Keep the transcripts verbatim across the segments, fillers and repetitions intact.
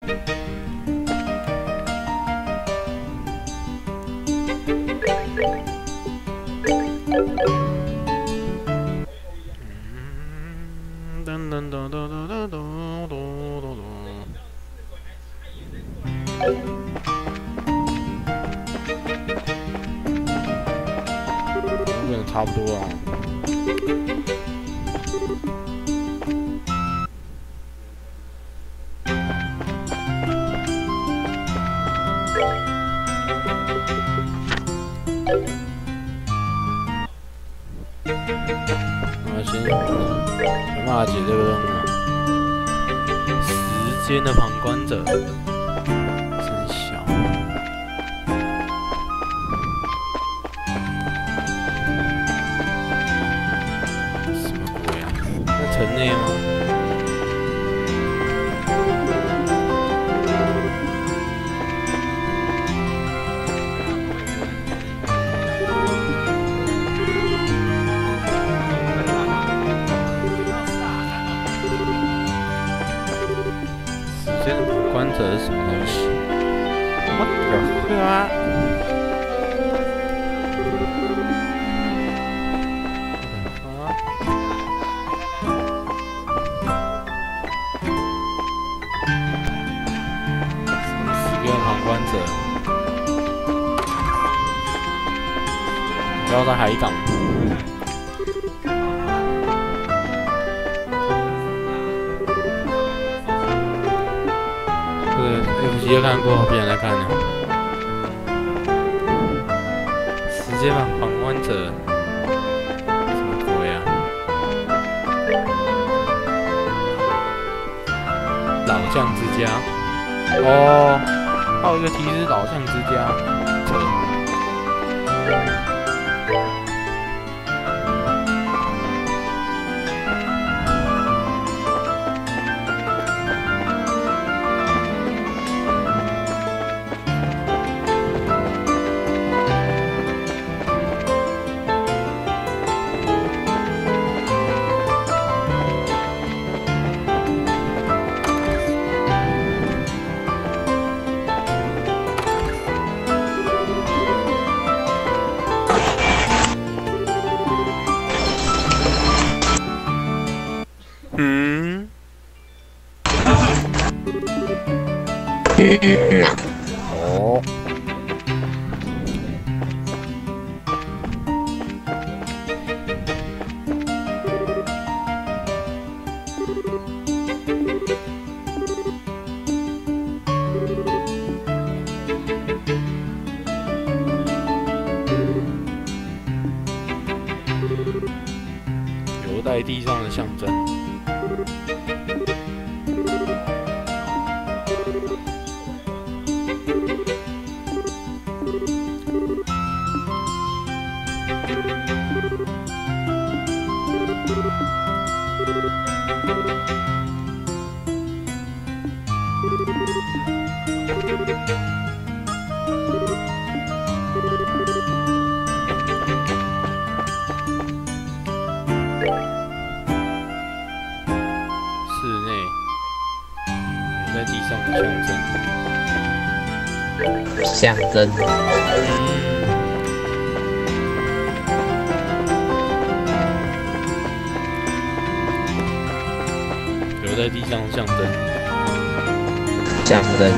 噔噔噔噔噔噔噔噔噔。基本差不多啊。那先想办法解这个任务啊。时间的旁观者，真小。什么鬼啊？在城内吗？时间的旁观者是什么东西 ？What the fuck？ 时间的旁观者，不要在海港。F G 看过，别人来看呢。时间吧，旁观者，什么鬼啊？老将之家，哦，还有一个提示，老将之家，扯。嗯。哦。留在地上的象征。室内留在地上的象征。 象征。 留在地上的象征。 象征。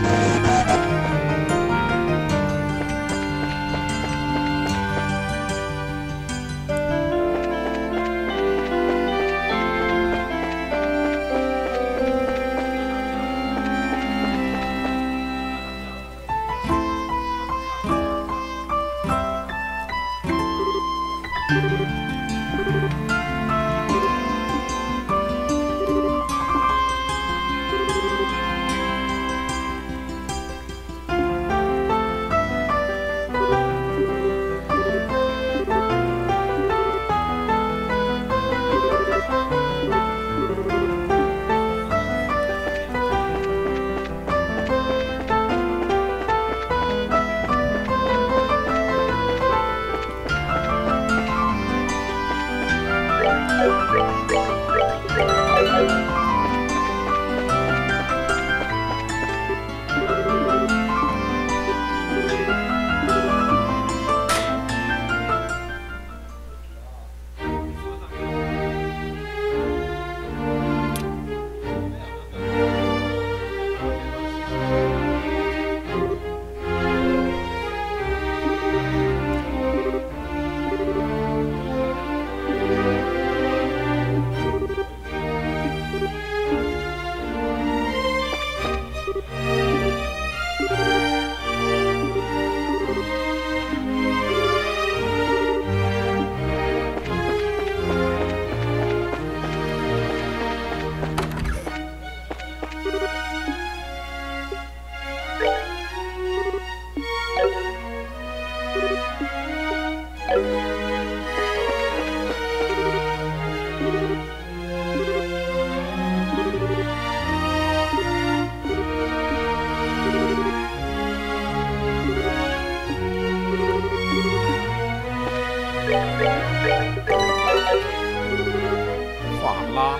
拉。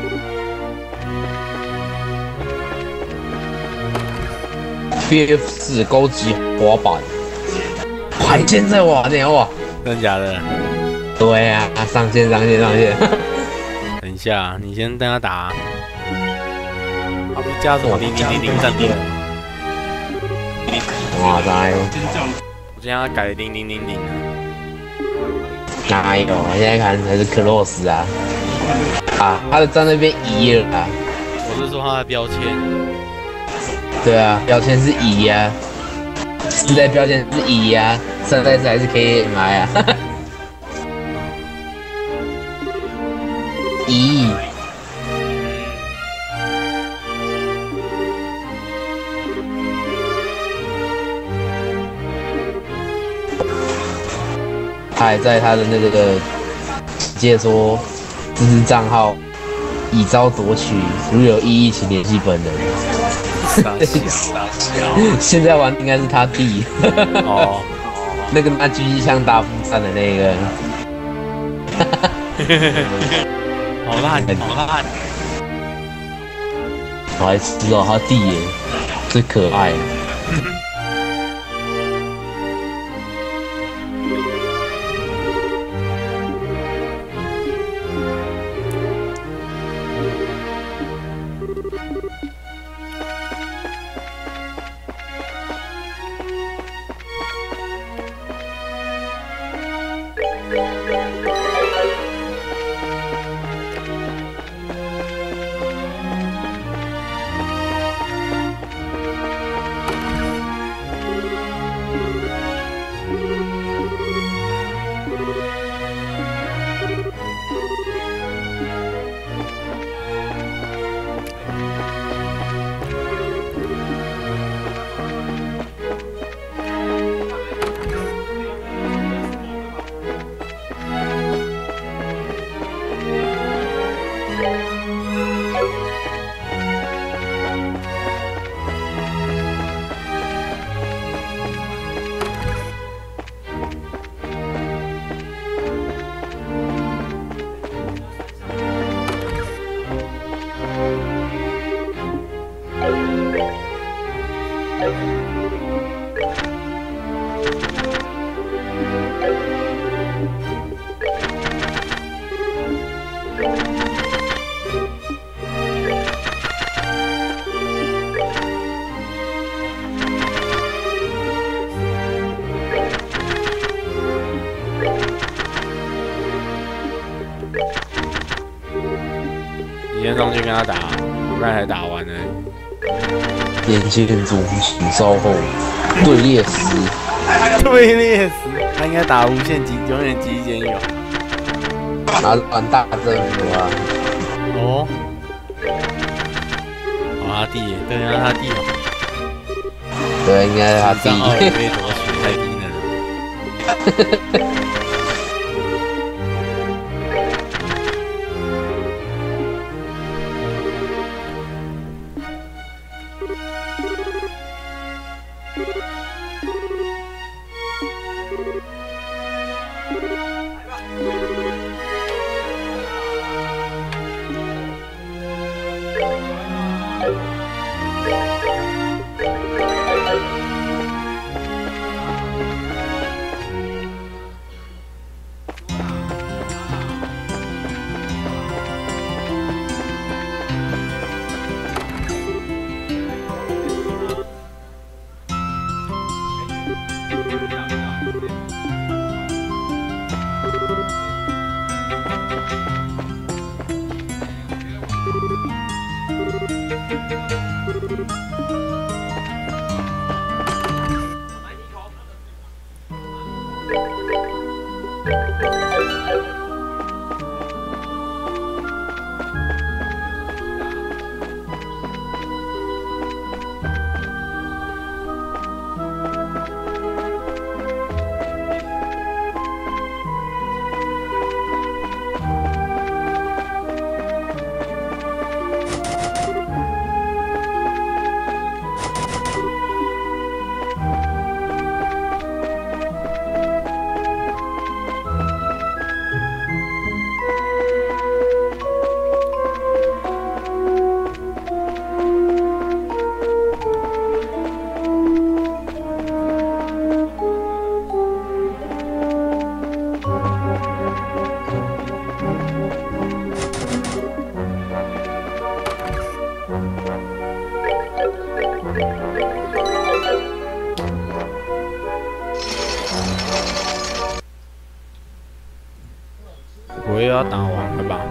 B F 四高级滑板，还现在玩呢哇！ 真的假的？ 对啊，上线上线上线。 等一下，你先等他打。他不是加什么零零零零战队？ 哇塞！ 我现在改零零零零。 哪有？我现在看才是克洛斯啊！啊，他的站那边移了啊！ 我是说他的标签。 对啊，标签是乙呀，现在标签是乙呀，现在还是 K M I 啊。乙。他还在他的那个直接说，这是账号以招夺取，如有异议请联系本人。现在玩应该是他弟哦， 那个拿狙击枪打风扇的那个， 好烂，好烂， 我还知道他弟耶，最可爱。 你先上去跟他打，我刚才打完了。 眼前族请稍后，队列时， 队列时，他应该打无限极，永远极限有。 拿玩大阵符啊！ 哦，哦，他弟，对，那他弟嘛。 对，应该是他弟。 账号也被夺取，太低能了。Thank you. 又要打完了吧？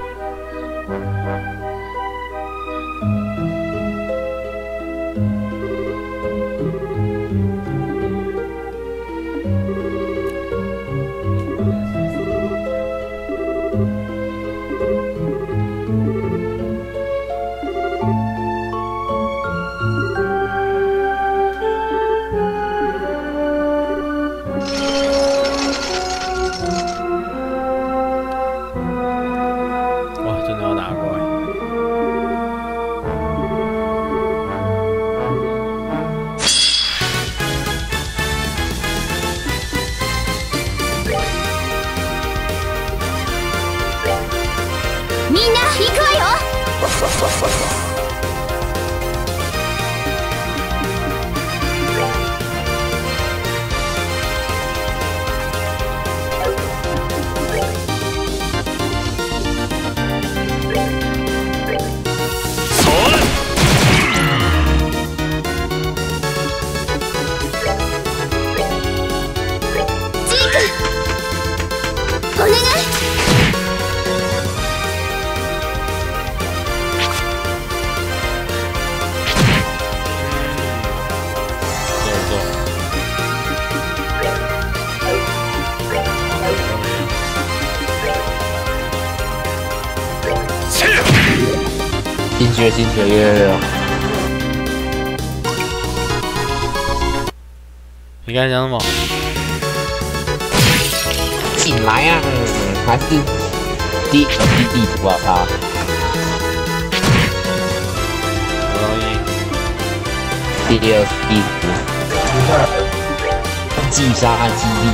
新学新学月六， 你刚才讲什么？ 进来啊！还是第呃第地图啊他。 不容易。 第二地图。击杀基地。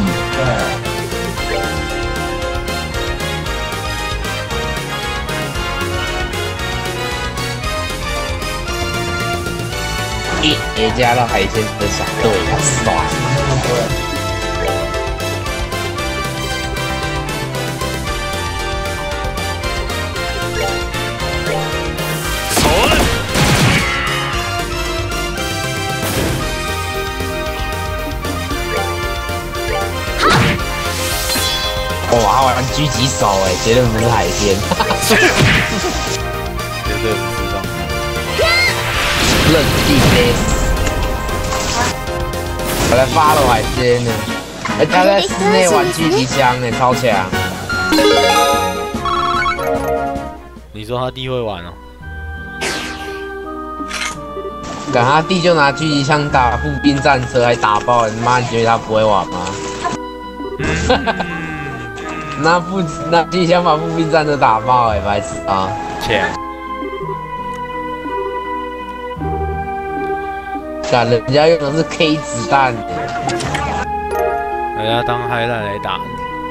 一也加到海鲜的小队了，爽！哇，玩狙击手哎，绝对不是海鲜， 绝对不知道。 认定的，我来发了海鲜呢，而他在室内玩狙击枪呢，超强。 你说他弟会玩哦？ 赶他弟就拿狙击枪打步兵战车，还打爆人，妈，你觉得他不会玩吗？那步那狙击枪把步兵战车打爆哎，白痴啊！ 强。 干，人家用的是 K 子弹， 人家当海弹来打。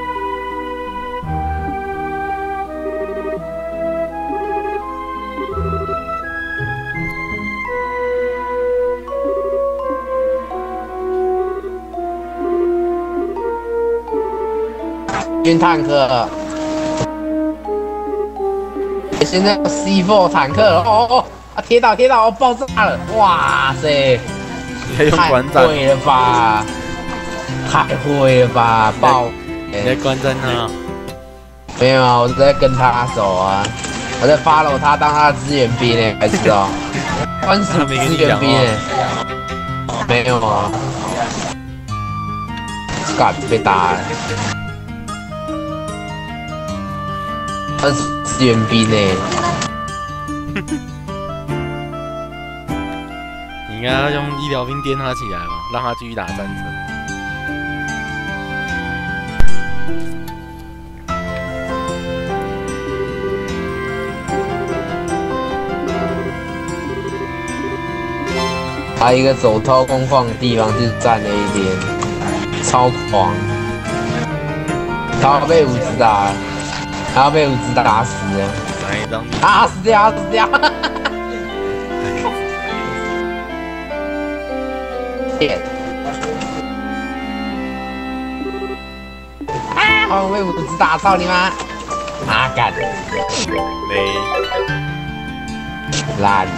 军坦克，现在有 C 四 坦克了哦哦。啊！贴到贴到，哦，爆炸了！哇塞，太会了吧！太会了吧！爆！ 你在观战他？ 没有啊，我是在跟他走啊，我在 follow 他当他的支援兵呢，还知道？专属支援兵呢？没有啊，干被打了，专属支援兵呢？ 你应该要用医疗兵颠他起来嘛，让他继续打战车。 还有一个走掏空旷的地方是站了一边，超狂，他要被五子打，他要被五子打死了。 哪一张？ 啊，死掉，死掉！点。啊！我被五子打，操你妈！啊干！ 没。 烂。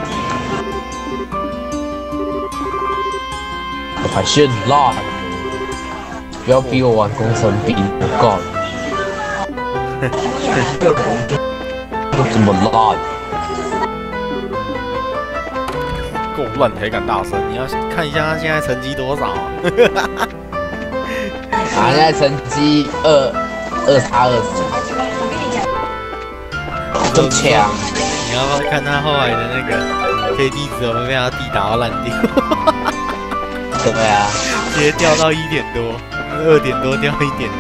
我还是烂。不要逼我玩工程兵，我告你。 这么烂， 够烂才敢大声！你要看一下他现在成绩多少、啊？ 他现在成绩二二差二十，这么强！ 你要不要看他后来的那个 K D 值有没有被他弟打到烂掉？ 对啊， 直接掉到一点多，二点多掉一点。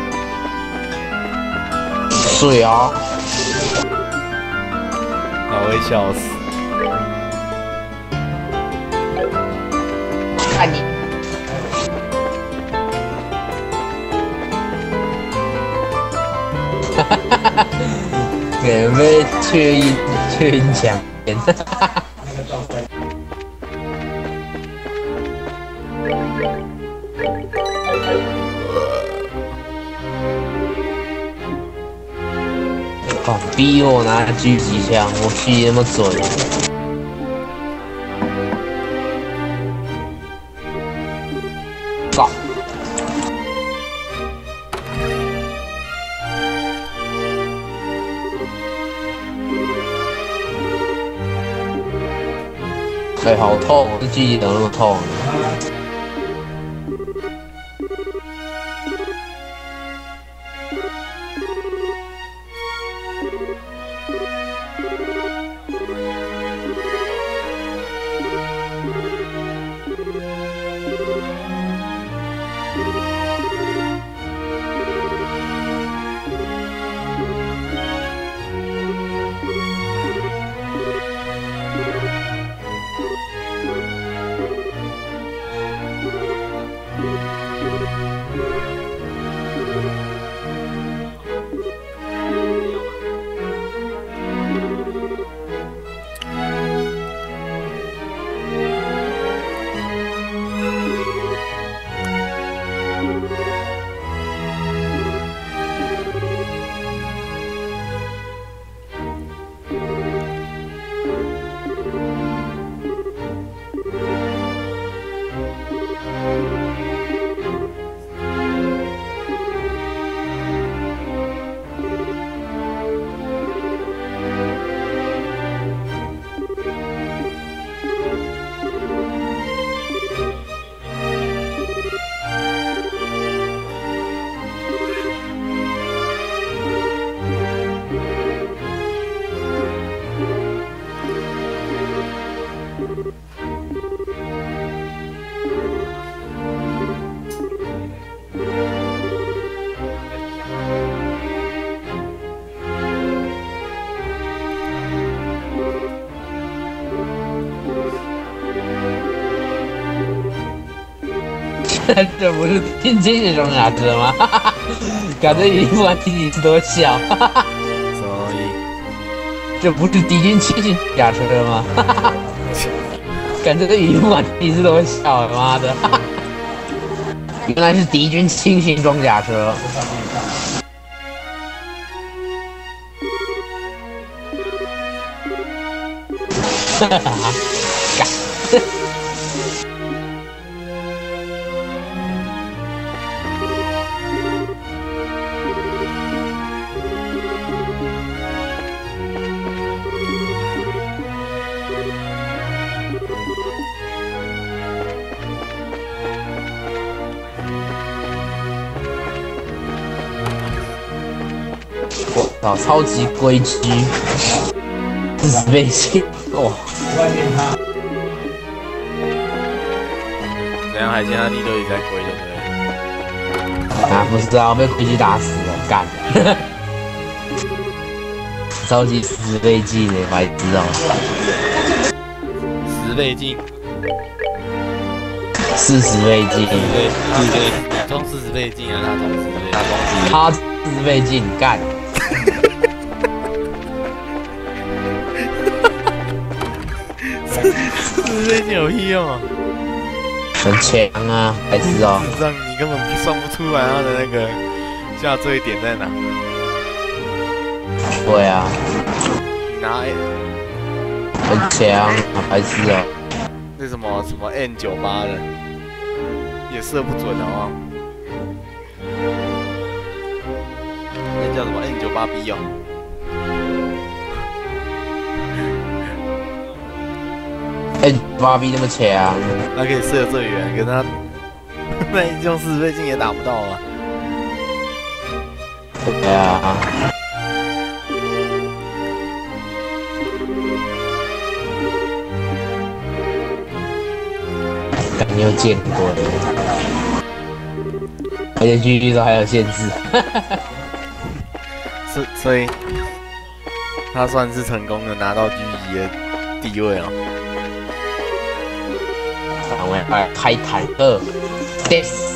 水哦！ 我会笑死。 看你。哈哈哈哈！给被确认确认强奸。哈哈哈！哦，逼我拿狙击枪，我狙那么准。操！哎，好痛！这狙击怎么那么痛？这不是天津这种雅阁吗？感觉一副弟弟多笑。 什么东西？ 这不是敌军轻型甲车吗？感觉这一副弟弟多笑，妈的！原来是敌军轻型装甲车。哈哈哈！干！我操，超级龟居，四十倍镜，哇！ 怎样？海鲜他弟都一直在龟，对不对？ 啊，不知道被龟居打死了，干！超级四十倍镜的，白痴哦！ 十倍镜， 四十倍镜， 对，对对，你装四十倍镜啊，他装四十倍，他装四十倍， 他四十倍镜，干！ 四十倍镜有屁用啊？ 很强啊，白痴哦！ 这样你根本算不出来他的那个下坠点在哪。 对啊， 你拿 A， 很强啊，白痴哦！ 那什么什么 N 九八的，也射不准的哦。 那叫什么 N 九八 B 哦。 N 八 B 那么强， 它可以射最远，可是它那用四十倍镜也打不到啊。 对啊。感觉有见过的，而且狙击都还有限制。 是，所以他算是成功的拿到狙击的地位哦。 三位二开坦克 ，this。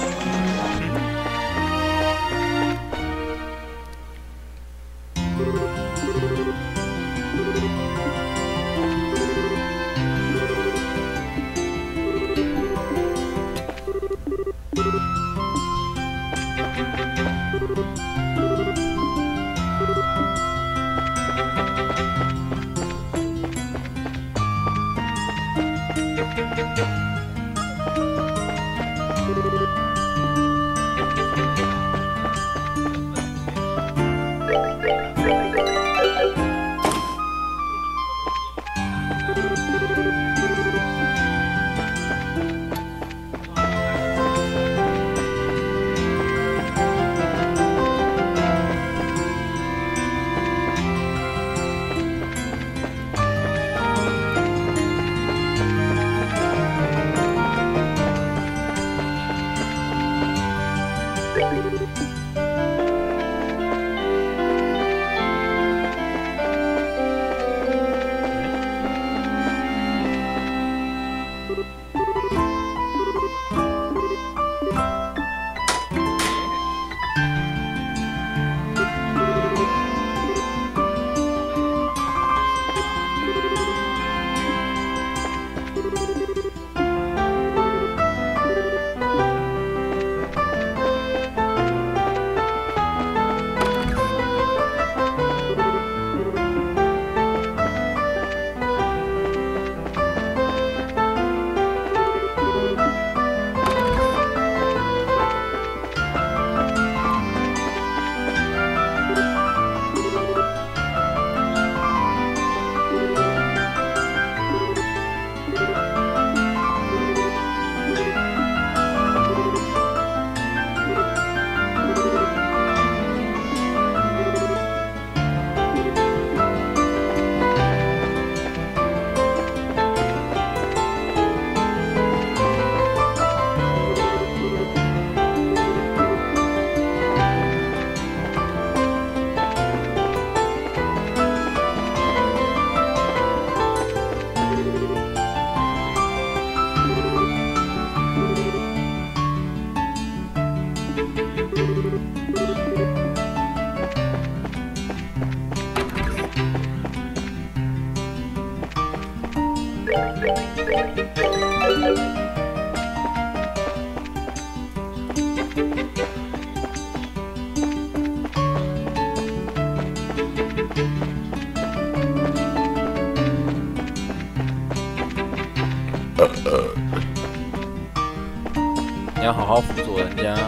你要好好辅佐人家。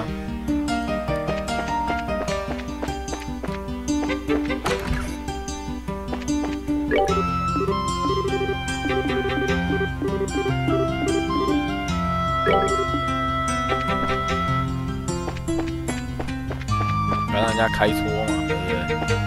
不要让人家开搓嘛，对不对？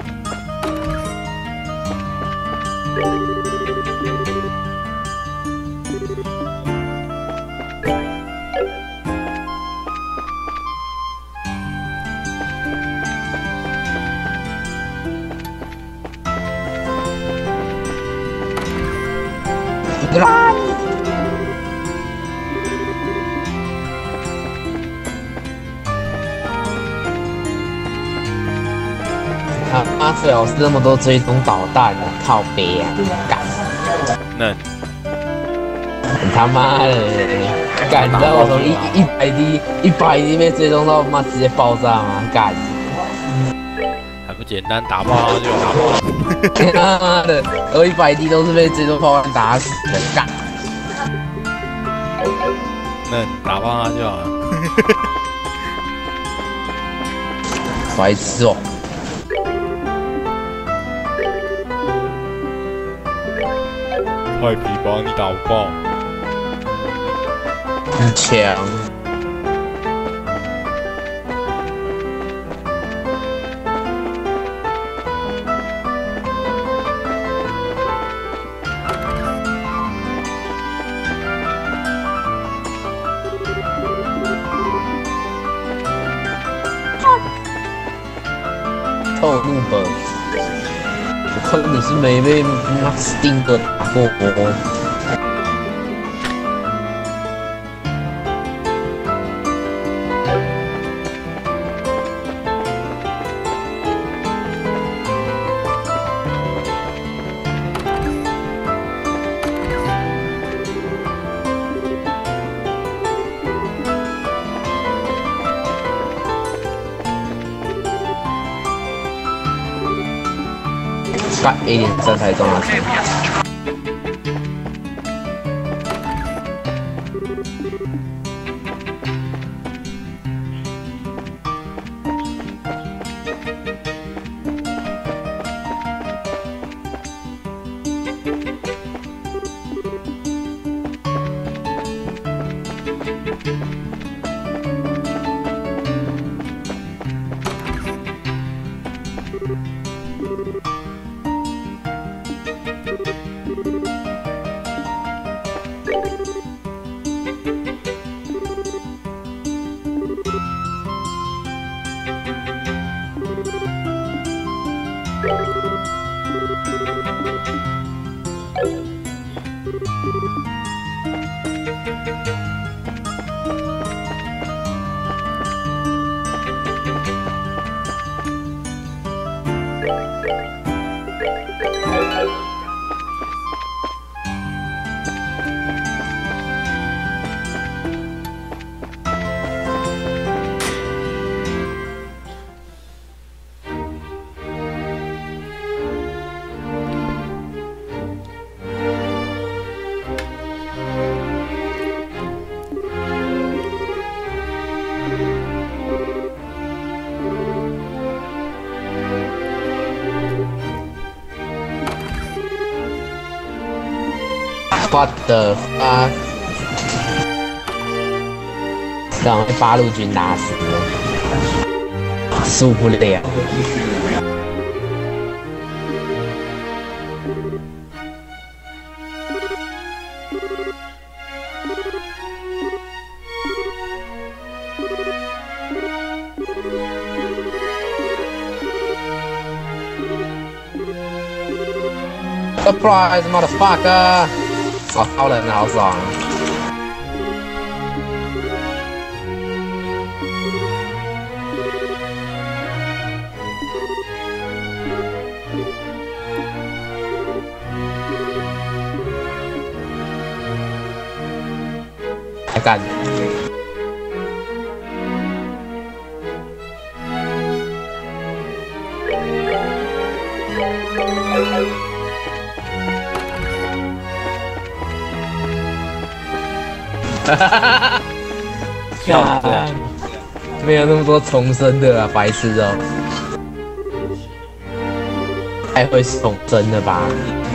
他妈最好是那么多追踪导弹的，靠北啊！干， 那你他妈的，干！你知道我从一一百 D 一百 D 被追踪到妈直接爆炸吗？干！ 还不简单，打爆他就打爆。 他妈的，我一百 D 都是被追踪炮弹打死的，干！ 那打爆他就好了。 白痴哦！ 派皮把你打爆！ 很强。透怒本，我看你是没被马斯汀哥打过哦。干 A 点三才中了。What the fuck！ 让被八路军打死了，受不了。Surprise, motherfucker！ 哇，超人好爽！来干！哈哈哈哈！干，没有那么多重生的啊，白痴哦！太会重生了吧？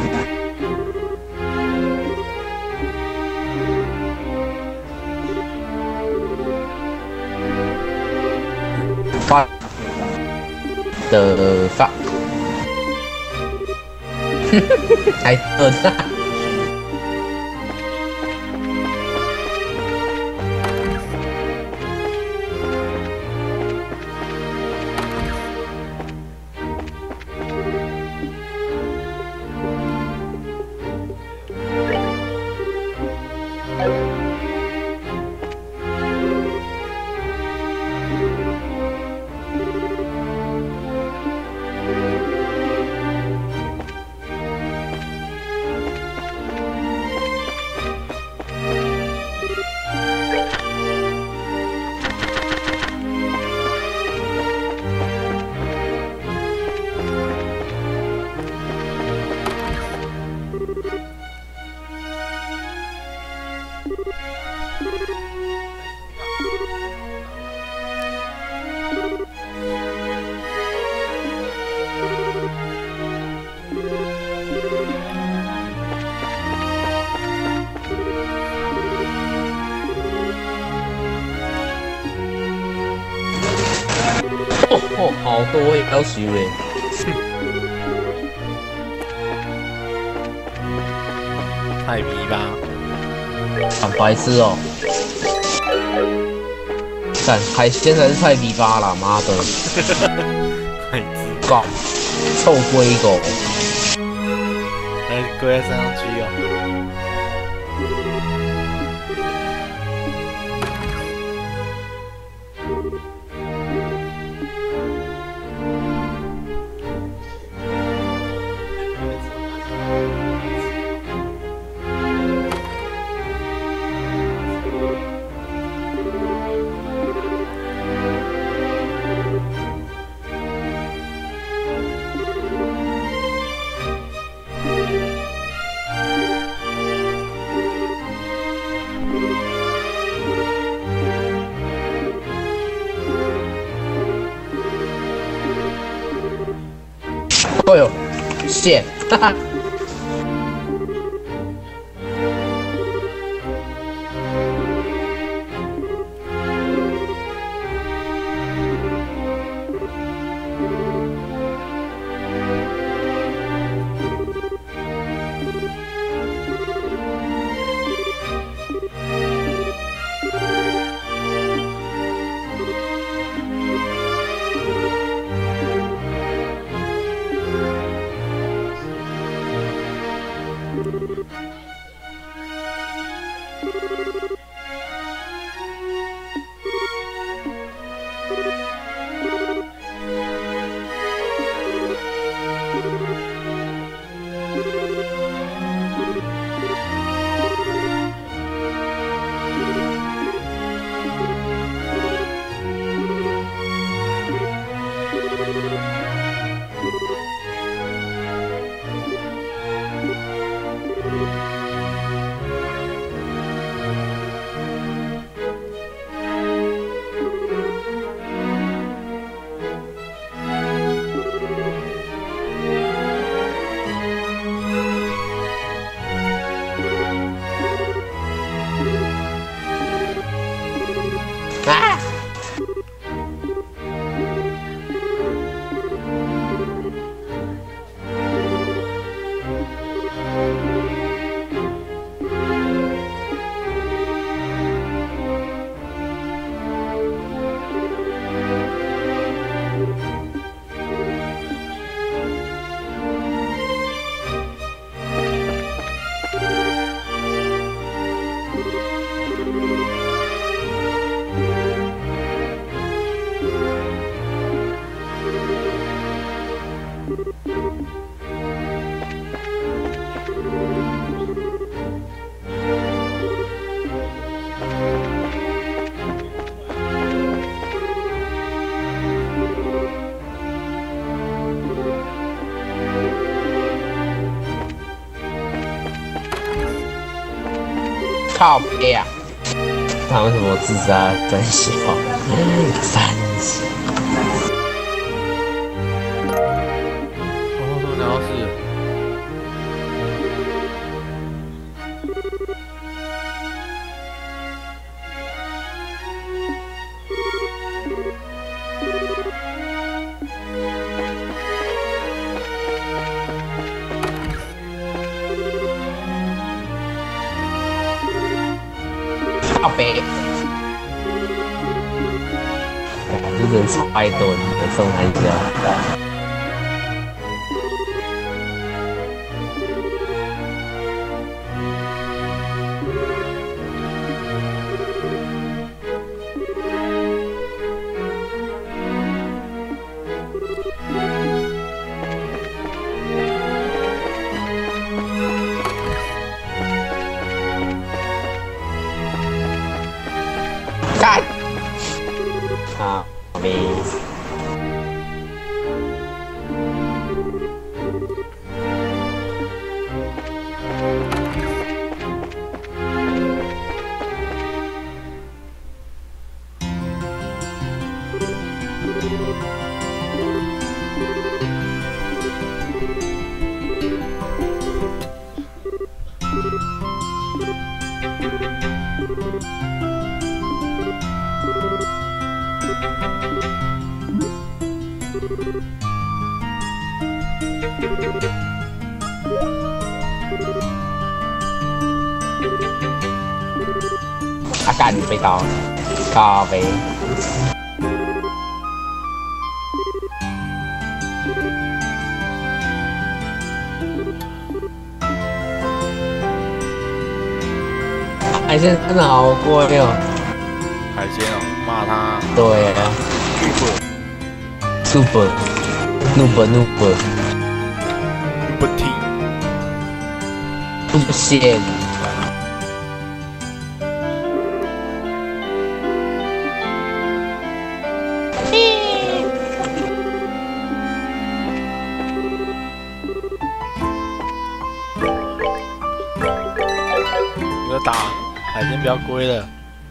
发的发，还二大。 哦，好多要死嘞！ 太迷吧！ 很白痴哦！干海鲜才是菜皮巴啦，妈的！ 太自搞臭龟狗！ 来跪在山上去哦。 哎呦，谢，哈哈。靠背啊！他为什么自杀？真小，三小。 哦，然后是。 靠背，这人超爱蹲，送他一下。干！啊，没。 啊干被刀，咖啡。海鲜真的好贵哦。 海鲜哦，骂他。 对啊。Super。Super Noob。 不听。 不线。 有打，海鲜不要归了。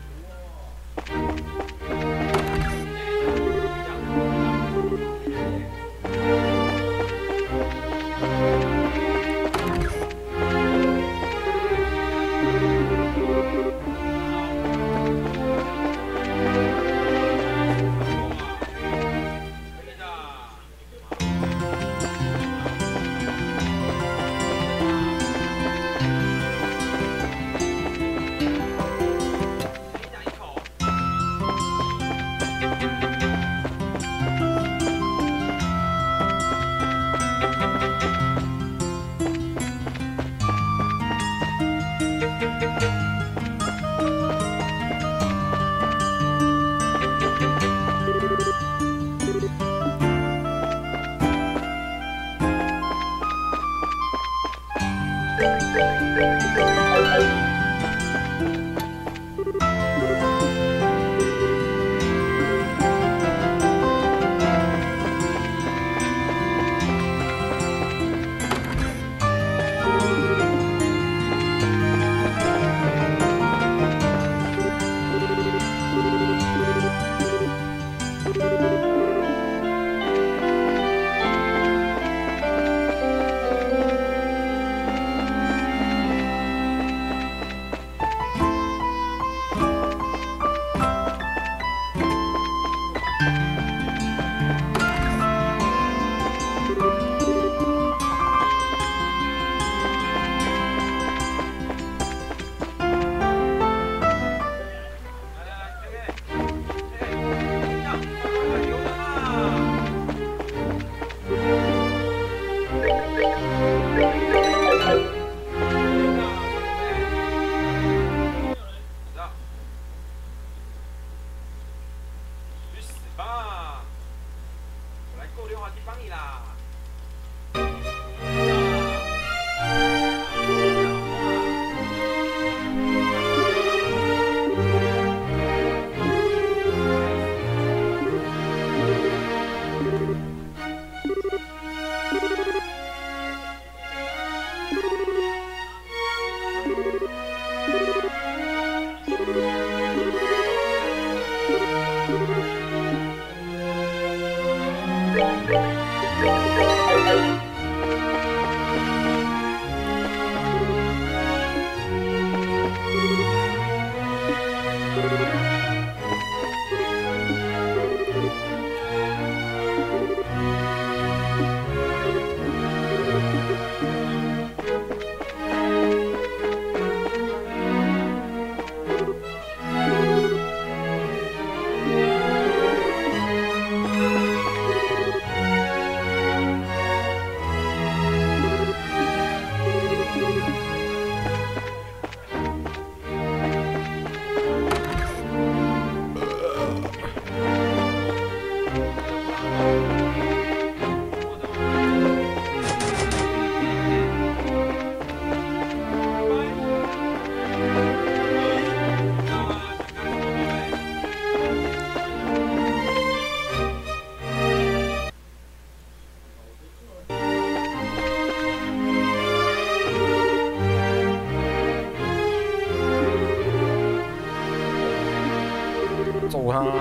揍他！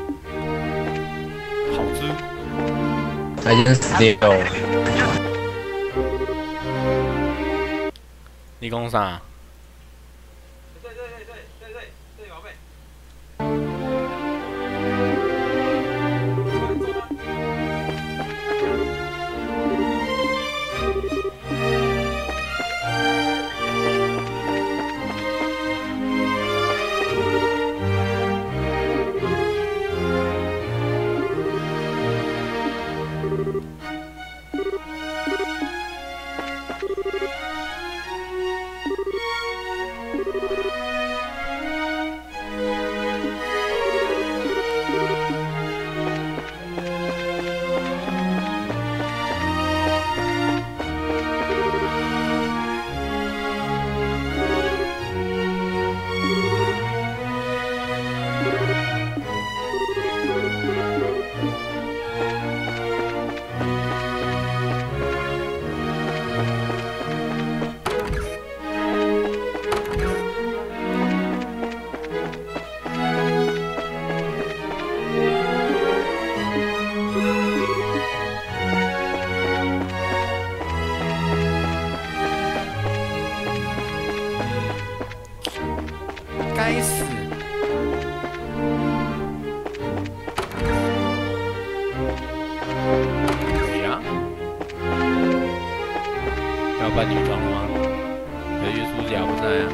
好吃。 他已经死掉了。 你讲啥？ 对对对对对对对，宝贝。 该死！可以啊，要扮女装了吗？可是书甲不在啊。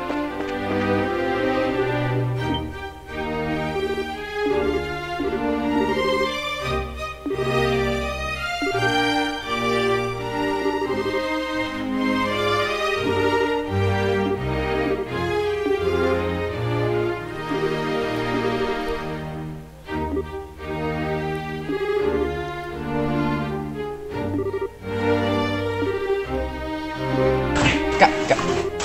干干，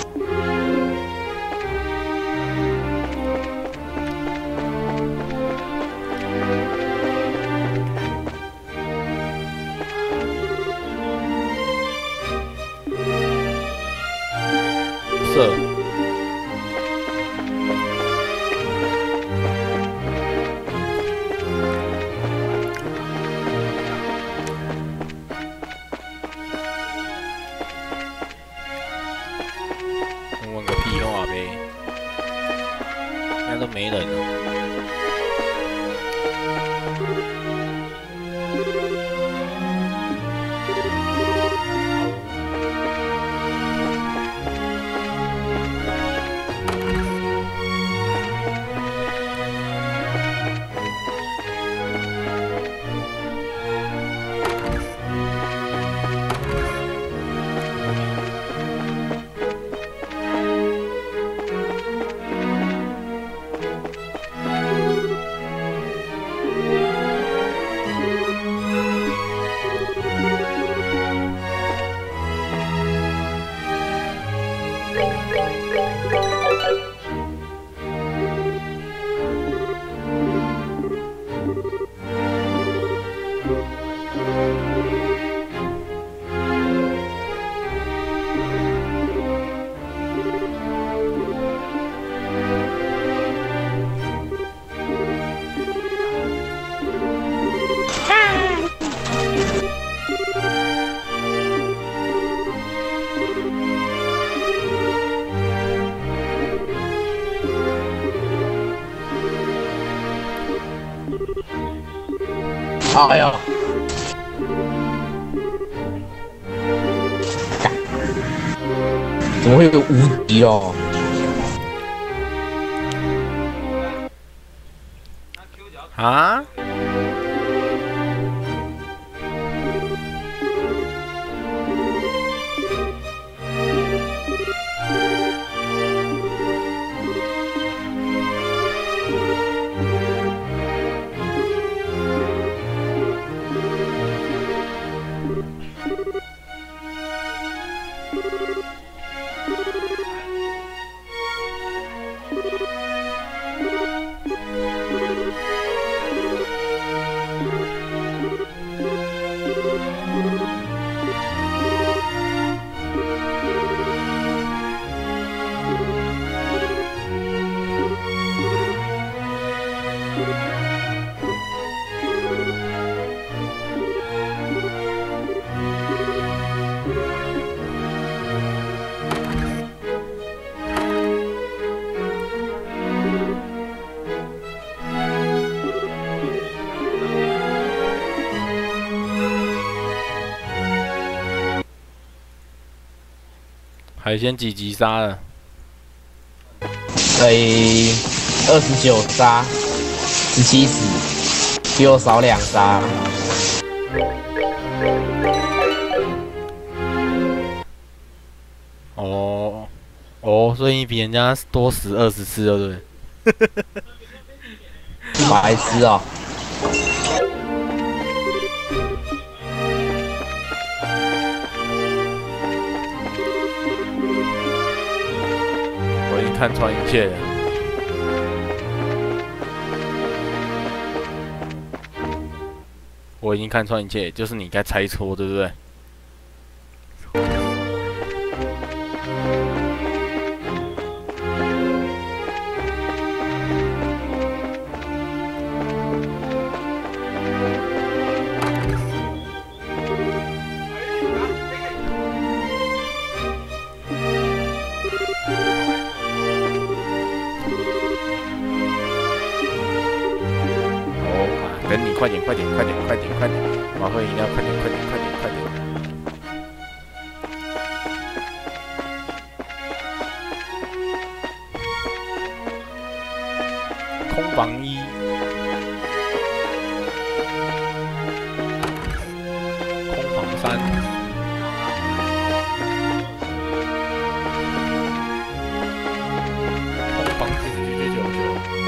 射。问个屁话呗，现在都没人了。 哎呀！干怎么会有无敌哦？ 啊？海鲜几击杀了？ 诶，二十九杀，十七死，比我少两杀。 哦哦，所以你比人家多死二十次，对不对？ 白痴哦！ 我已经看穿一切了。我已经看穿一切，就是你该猜错，对不对？ 快点快点快点快点！马会饮料，快点快点快点快点！空防一，空防三，空防九九九九九。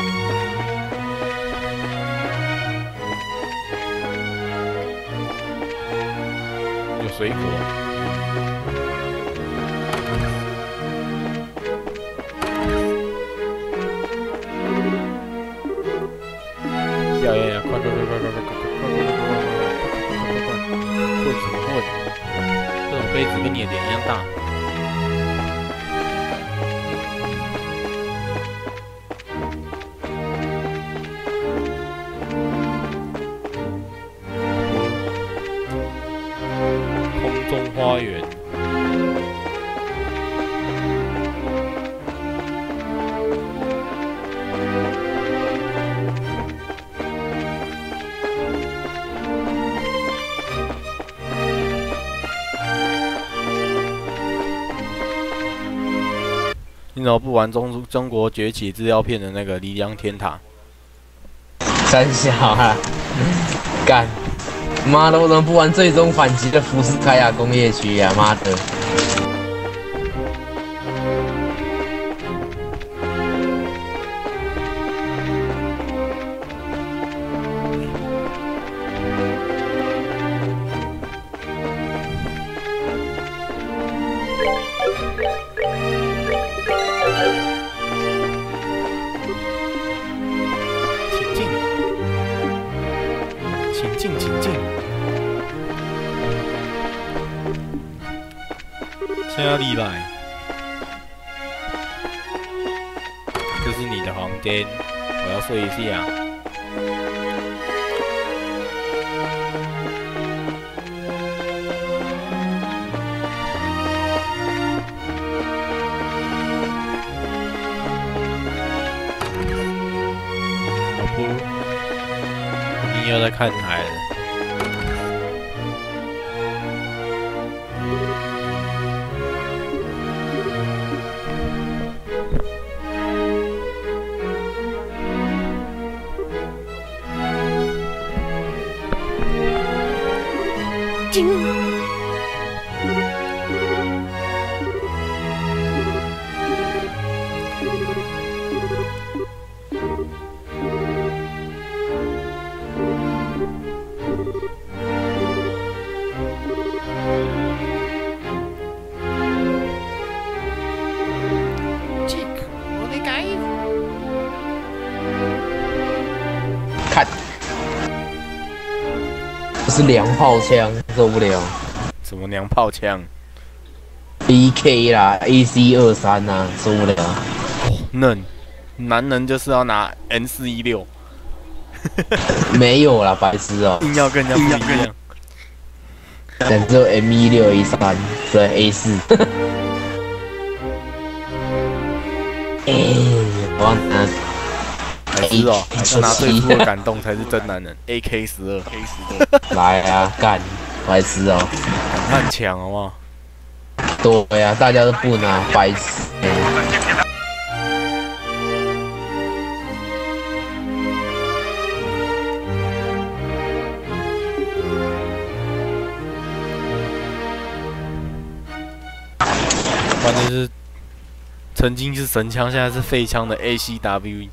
有水果。要要要！快快快快快快快快快快快快快！混什么混？这种杯子跟你的脸一样大。空中花园。你怎么不玩中中国崛起资料片的那个黎阳天塔？ 三小啊，干！妈的，我怎么不玩最终反击的福斯凯亚工业区呀、啊？妈的！ 请进，请进。现在要立来，这是你的房间，我要睡一下。老婆，你又在看海了。 看，这是娘炮枪，受不了。 什么娘炮枪 ？B K 啦 ，A C 二三呐，受不了。 嫩，男人就是要拿 N 四一六。 没有啦，白痴哦、喔。 硬要跟人家不一样。 但只有 M 一六 A 三，对 A 四。哎，我忘了。 还是哦，还是拿最初的感动才是真男人。A K 十二 ，A 十二， 来啊，干，白痴哦！ 看抢好不好？ 对呀、啊，大家都不拿，白痴。 反正是曾经是神枪，现在是废枪的 A C W。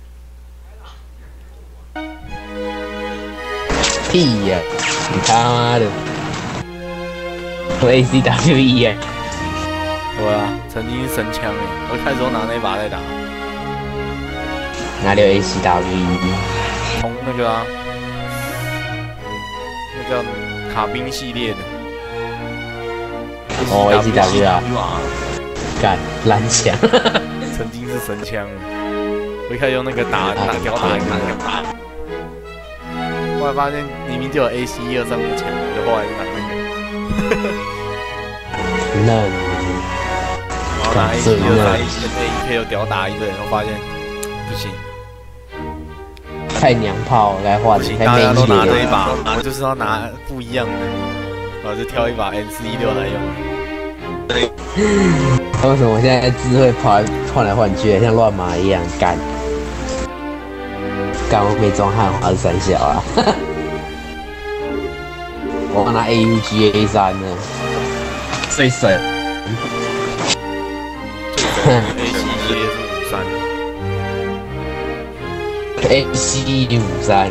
屁呀、啊！你他妈的，我 A C W E 耶！ 对啊，曾经是神枪哎，我开始都拿那把在打。 哪里有 A C W E？ 从那个啊，那叫卡宾系列的。 哦 ，A C W 啊！干蓝枪， 曾经是神枪哎，我一开始用那个打打吊打一个。 后来发现明明就有 A C 一二三五枪，我就后来就拿那个。 嫩。 然后拿 A C 一二三 A 一 K 又屌打一堆，然后发现不行， 太娘炮该换， 不行， 太大家都拿没劲这一把，我就是要拿不一样的，我就挑一把 N 四一六来用。 为什么我现在智慧跑来换来换去，像乱麻一样干？干我没装汉华是三小啊！我拿 A U G A 三呢，最神。 A C G 是五三 A C 五三。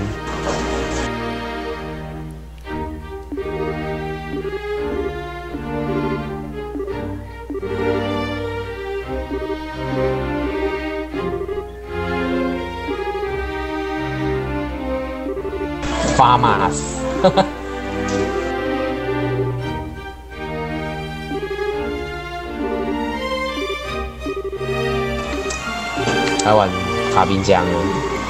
发骂死！来玩卡宾江了。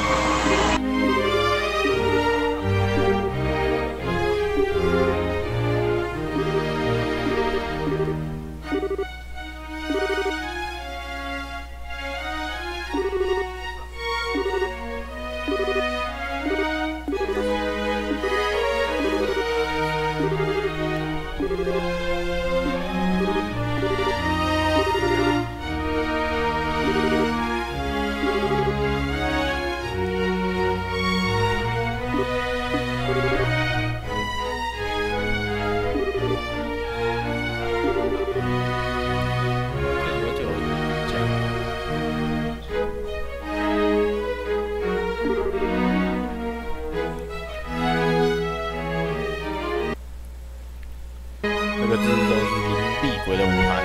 这个字都是灵璧鬼的舞台。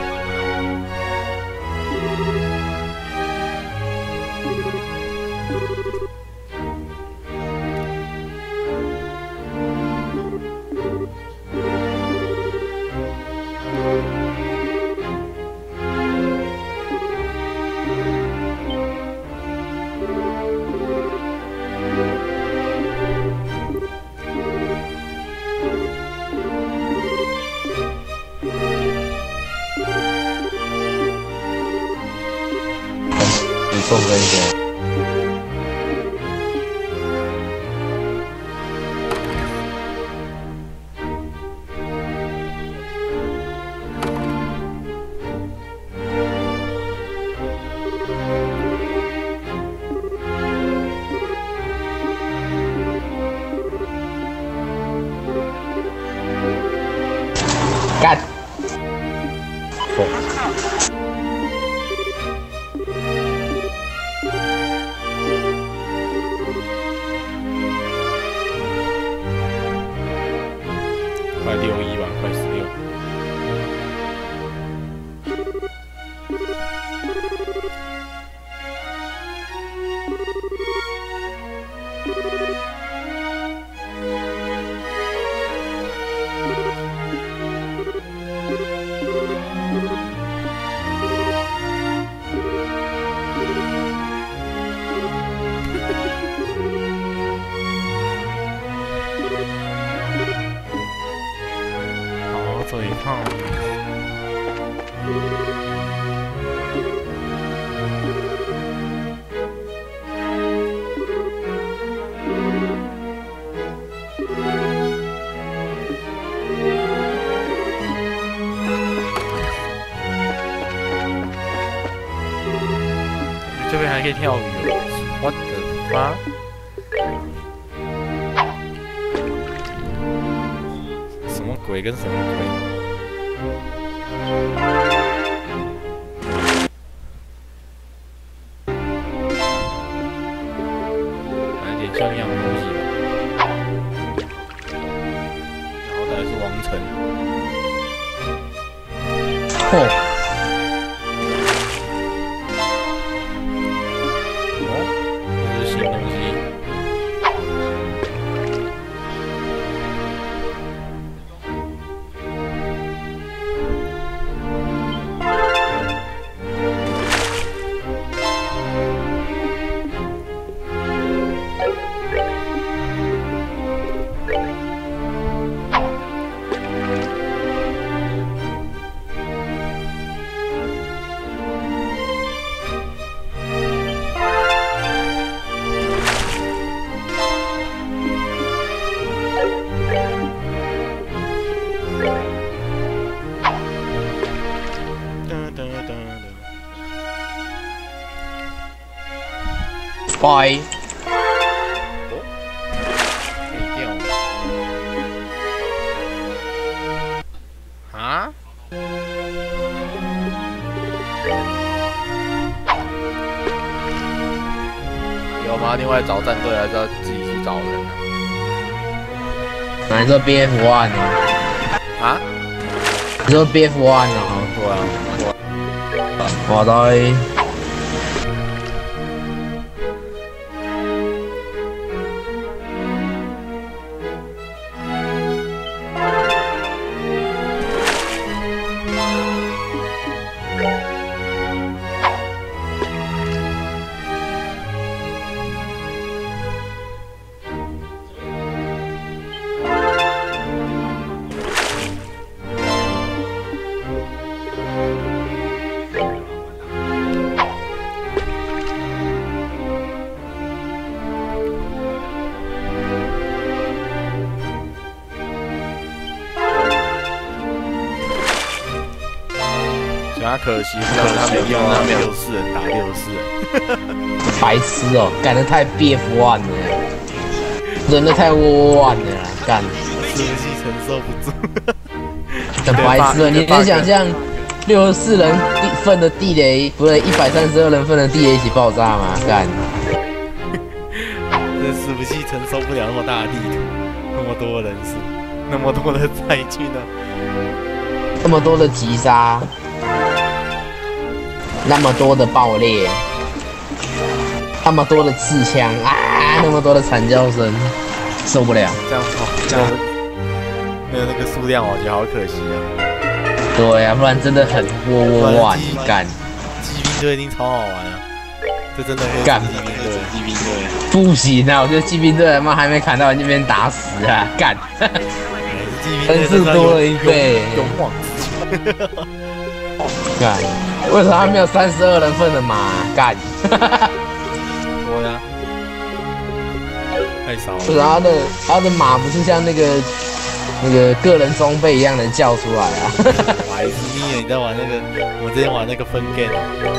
送分一干！ 快六一吧，快十六。嘴炮。这边还可以跳鱼哦 ！What the fuck？ 什么鬼跟什么鬼？来点像样的东西吧。好歹是王城。 嚯！ 拜。 可以掉啊？有吗？另外找战队还是要自己去找人啊？ 哪你说 B F one 呢？ 啊？ 你说 B F one 哦？ 对啊， 我在。 他可惜，不然他没用那六四人打六四人， 白痴哦，干得太 B F one 了，人的太窝弯了，干， 伺服器承受不住， 很白痴哦，你能想象六十四人份的地雷，不对，一百三十二人份的地雷一起爆炸吗？干， 这伺服器承受不了那么大的地图，那么多人数，那么多的载具呢， 那么多的击杀。那么多的爆裂，那么多的刺枪啊，那么多的惨叫声，受不了。 这样哦，这样没有那个数量，我觉得好可惜啊。 对啊，不然真的很窝窝哇，干。 骑兵队一定超好玩啊！这真的可以干骑兵队，骑兵队。 不行啊，我觉得骑兵队他妈还没砍到你那边打死啊，干。分数多了一倍， 勇往直前。 干，为什么他没有三十二人份的马？干， 多呀，太少了。 不是他的他的马不是像那个那个个人装备一样能叫出来啊？ 白痴你你在玩那个，我之前玩那个分 game，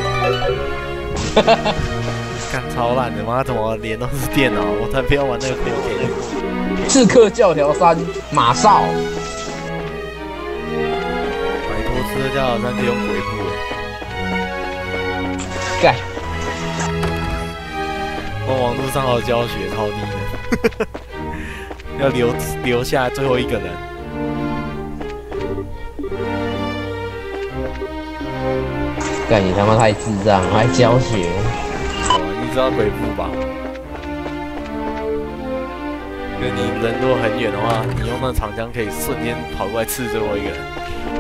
干超烂的，妈怎么连都是电脑？我才不要玩那个分 game。 刺客教条三马少。 这叫好像可以用鬼步， 干！ 我网络上的教学超低的，要留留下最后一个人。 干你他妈太智障，还教学？ 哦，你知道鬼步吧？就你人如果很远的话，你用那长枪可以瞬间跑过来刺最后一个人。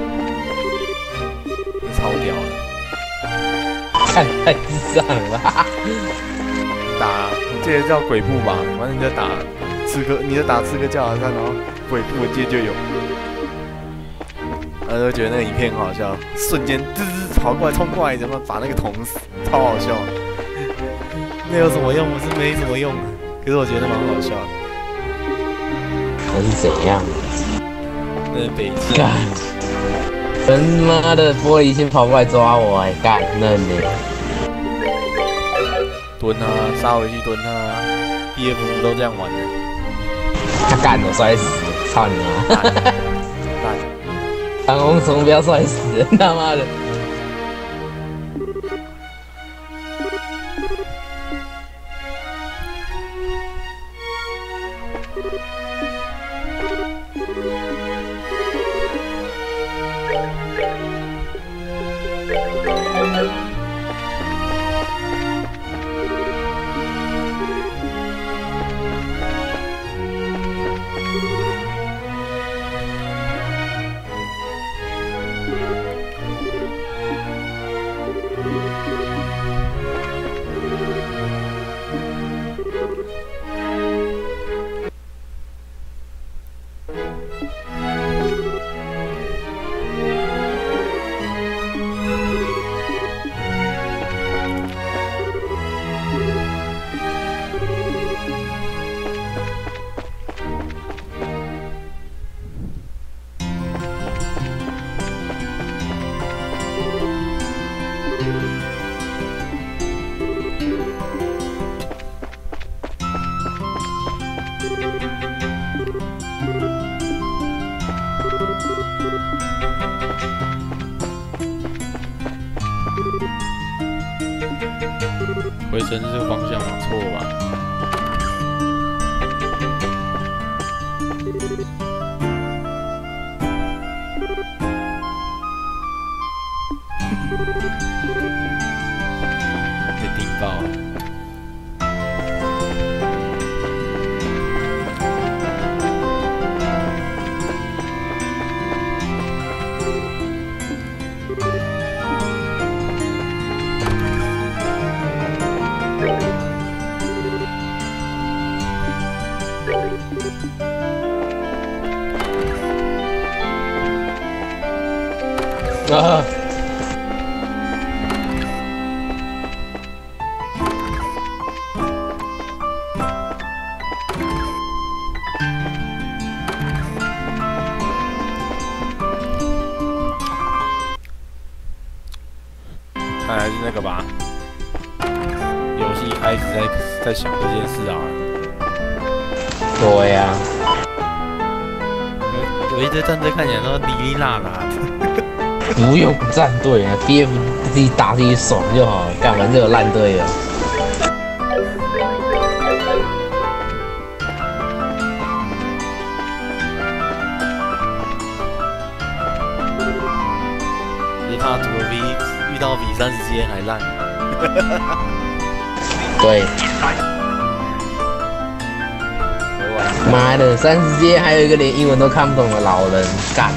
超屌的， 看太智障了吧！ 打这个叫鬼步吧，反正你在打刺客，你在打刺客教条三，然后鬼步我记得就有，然后就觉得那个影片很好笑，瞬间滋滋跑过来冲过来，怎么把那个捅死，超好笑。那有什么用？是没什么用，可是我觉得蛮好笑的。 那是怎样？ 那是北京。 真妈的，玻璃心跑过来抓我、欸，哎，干嫩的， 蹲他，杀回去蹲他 ，B F 都这样玩的。 他干我摔死，操你妈！ 干， 弹簧虫不要摔死，他妈的！ 回城这个方向往错吧？被盯爆了。 啊！ 看来是那个吧，游戏开始在在想这件事啊。 对呀、啊， 有一堆战队看起来都哩哩啦啦的。 不用站队啊 ，B F 自己打自己爽就好了，干完这个烂队了。 只是怕土耳其遇到比三十阶还烂。 对。妈的，三十阶还有一个连英文都看不懂的老人，干！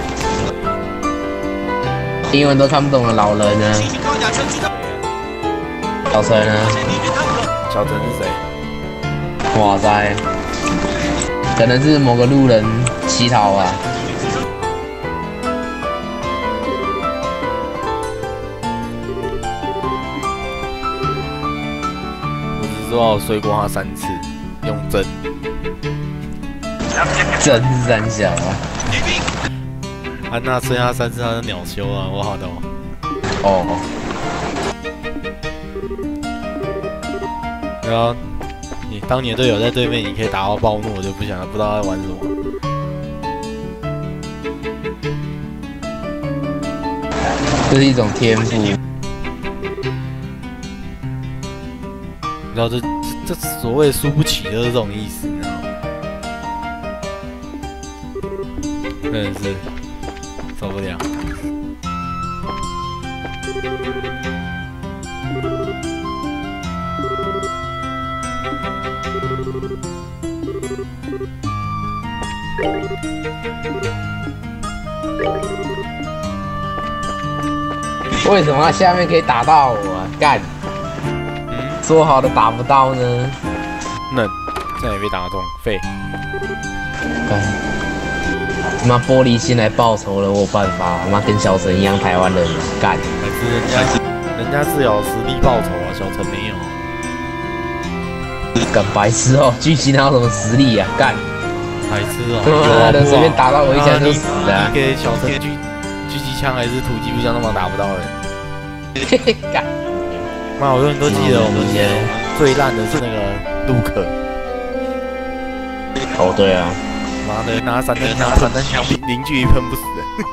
英文都看不懂的老人呢？小陈呢？ 小陈是谁？ 哇塞，可能是某个路人乞讨吧。 我只知道我睡过他三次，用针。 真是三小啊！ 安娜吹他三次，他是鸟修啊！我好的哦。 对啊，你当你的队友在对面，你可以打到暴怒，我就不想不知道他在玩什么。 这是一种天赋。 你知道这这这所谓输不起就是这种意思，你知道吗？真的是受不了。 为什么他下面可以打到我啊？干！ 嗯， 说好的打不到呢？ 嫩，这样也被打中，废。 干！他妈玻璃心来报仇了，我有办法。他妈跟小陈一样台湾人，干！ 还是人家人家是有实力报仇啊，小陈没有。 干白痴哦，剧情哪有什么实力啊？干！ 白痴哦， 妈的，随便打到我一下就死了。 你给小陈狙狙击枪还是突击步枪，那么打不到人。 干！ 妈，我永远都记得我们最烂的是那个陆可。 哦，对啊。 妈的，拿散弹拿散弹枪零距离喷不死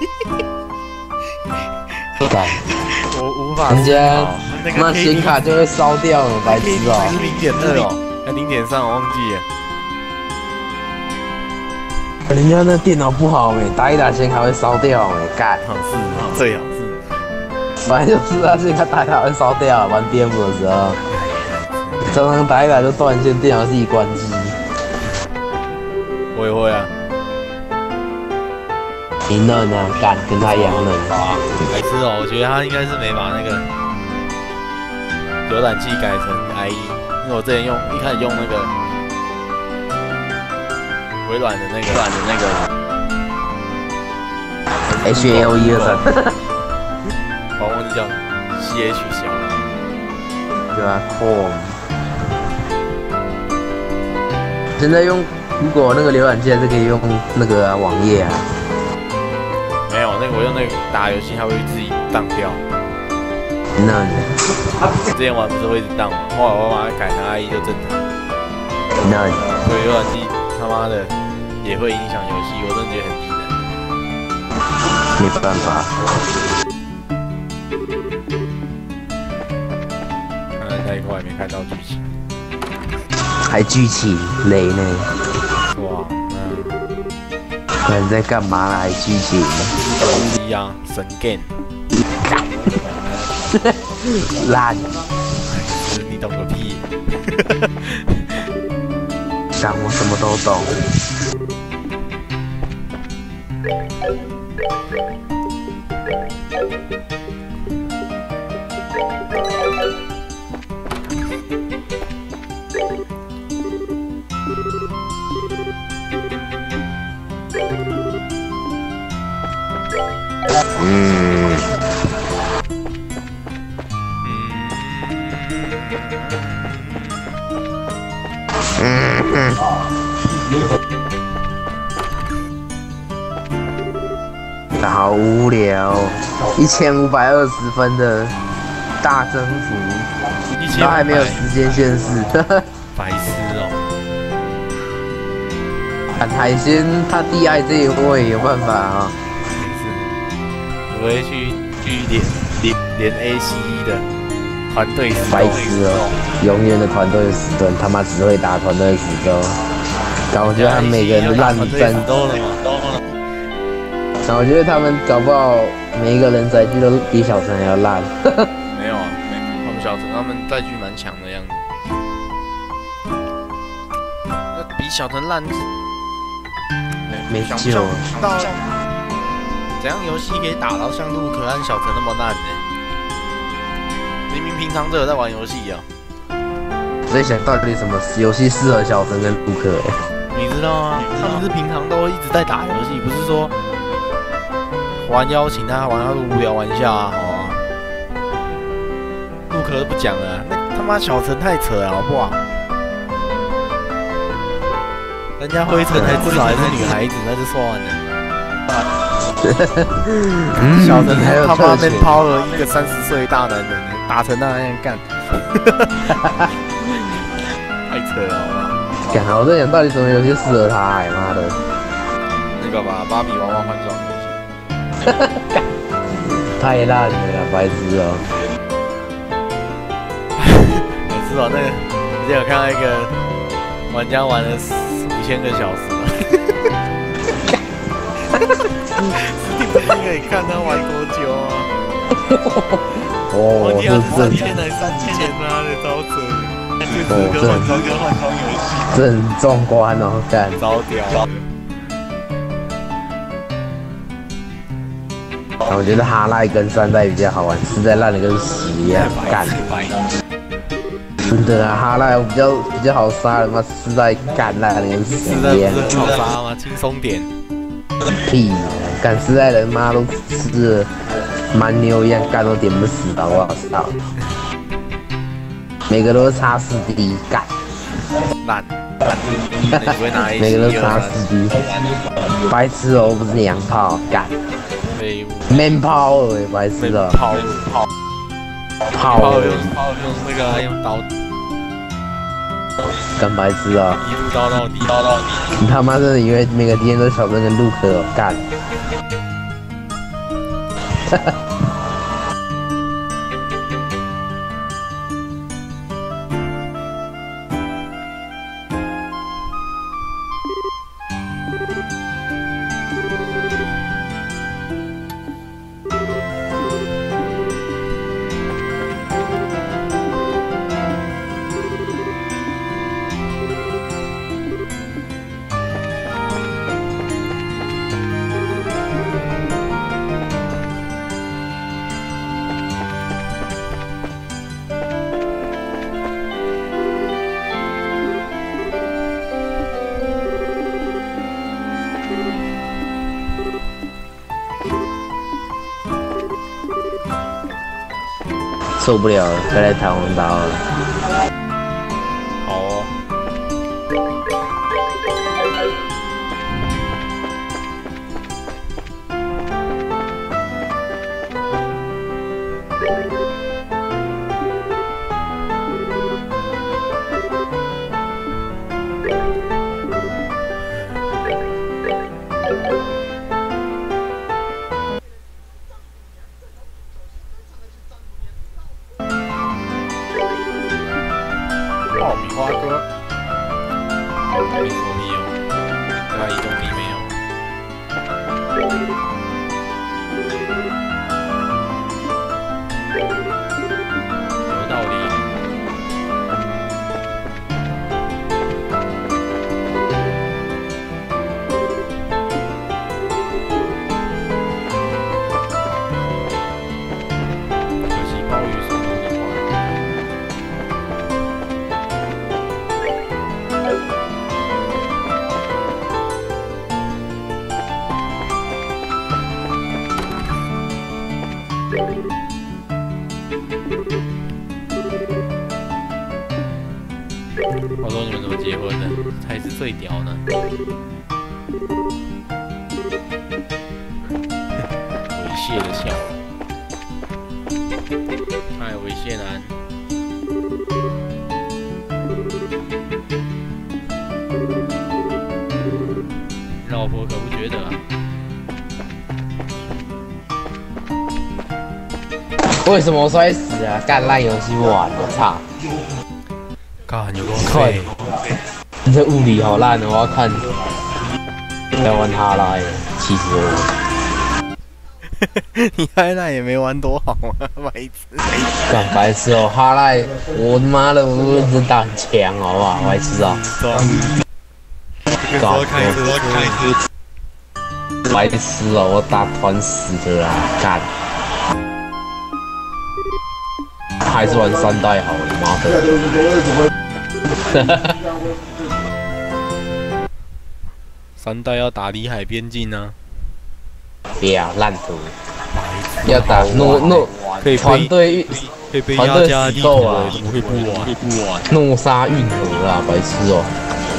的。 干！ 我无法。 人家那个那显卡就会烧掉了，白痴哦。 是零点二哦，还零点三，我忘记了。 人家那电脑不好没，打一打显卡会烧掉没，干。 好是，最好是。 反正就是啊，显卡打一打会烧掉，玩 D M 的时候，常常打一打就断线，电脑自己关机。 我也会啊。 你嫩啊，干，跟他一样嫩。 白痴哦，我觉得他应该是没把那个浏览器改成 I E， 因为我之前用一开始用那个微软的那个微软的那个 H L 一二三， 我忘记叫 C H 小了， 对吧 ？Chrome。现在用如果那个浏览器还是可以用那个、啊、网页啊。 没有，那个我用那个打游戏，它会自己当掉。 那之前玩不是会一直当吗？后来我把它改成 I E 就正常。 那所以浏览器他妈的也会影响游戏，我真的觉得很低能。 没办法。 看看那一块没看到剧情， 还剧情雷呢？ 哇，嗯， 那你在干嘛啦？还剧情？ 无敌啊，神 game， 烂， 你懂个屁！ 想我什么都懂。嗯。嗯嗯。好无聊，一千五百二十分的大征服，都还没有时间限制。 白痴哦！ 看海鲜，他弟爱这一位有办法啊？ 没事，我会去去连连连 A C E 的团队死白痴哦，永远的团队死盾，他妈只会打团队死斗。但我觉得他们每个人的烂战都了嘛，都了。 然后我觉得他们搞不好每一个人载具都比小陈还要烂。 没有啊，没，他们小陈他们载具蛮强的样子。那比小陈烂， 没想救了。 到怎样游戏可以打到像陆可和小陈那么烂呢？明明平常都有在玩游戏啊。 我在想到底什么游戏适合小陈跟陆可？哎， 你知道吗？他们是平常都一直在打游戏，不是说。玩邀请他玩，他都无聊玩一下啊，好啊。陆可不讲了，那他妈小陈太扯了，好不好？人家灰尘还至少还是女孩子，那就算了。小陈他妈被抛了一个三十岁大男人，打成那样干，太扯了，好吗？ 干，我在想到底什么游戏适合他？哎妈的， 那个吧，芭比娃娃换装。 太烂了啦，白痴哦！ 我知道那个，之前有看到一个玩家玩了五千个小时了。Steam 可以看他玩多久啊？ 哦， 我这三千还三千啊，这超扯！ 哦，这换装跟换装游戏， 这很壮观哦，干！ 超屌！ 我觉得哈赖跟三代比较好玩，实在烂的跟屎一样，干！真的啊，哈赖比较比较好杀，他妈四代干烂的跟屎一样。 好杀吗？轻松点。 屁！干四代人妈都是蛮牛一样，干都点不死，好不好？操！每个都是叉四 D 干。 烂。 每个都叉四 D。白痴哦，不是娘炮，干。Man power 哎，白痴的。 炮炮炮用炮用那个用刀， 干白痴啊！ 一路刀到底，刀到底。 你他妈真的以为每个敌人都小郑跟陆可干？哈哈。受不了了，该来弹簧刀了。 好哦。 花哥， 没错没有，它移动力没有。有道理。可惜暴雨速度的快。我说你们怎么结婚的？才是最屌呢！猥亵的笑容，哎，猥亵男。老婆可不觉得啊？ 为什么我摔死啊？干烂游戏玩，我操！ 干有够废！ 你这物理好烂哦！我要看在玩哈拉耶，气死我！ 你嗨烂也没玩多好啊，白痴！ 干白痴哦，哈拉，我他妈的，我真打很强，好不好？白痴啊！ 这个时候开车开车， 白痴哦，我打团死的啦！干，还是玩三代好了，妈的！ 三代要打离海边境呢、 啊，不要烂图， 要打诺诺团队可以被压加力头啊，怎么会不玩？会不玩？ 诺沙运河啦，白痴哦、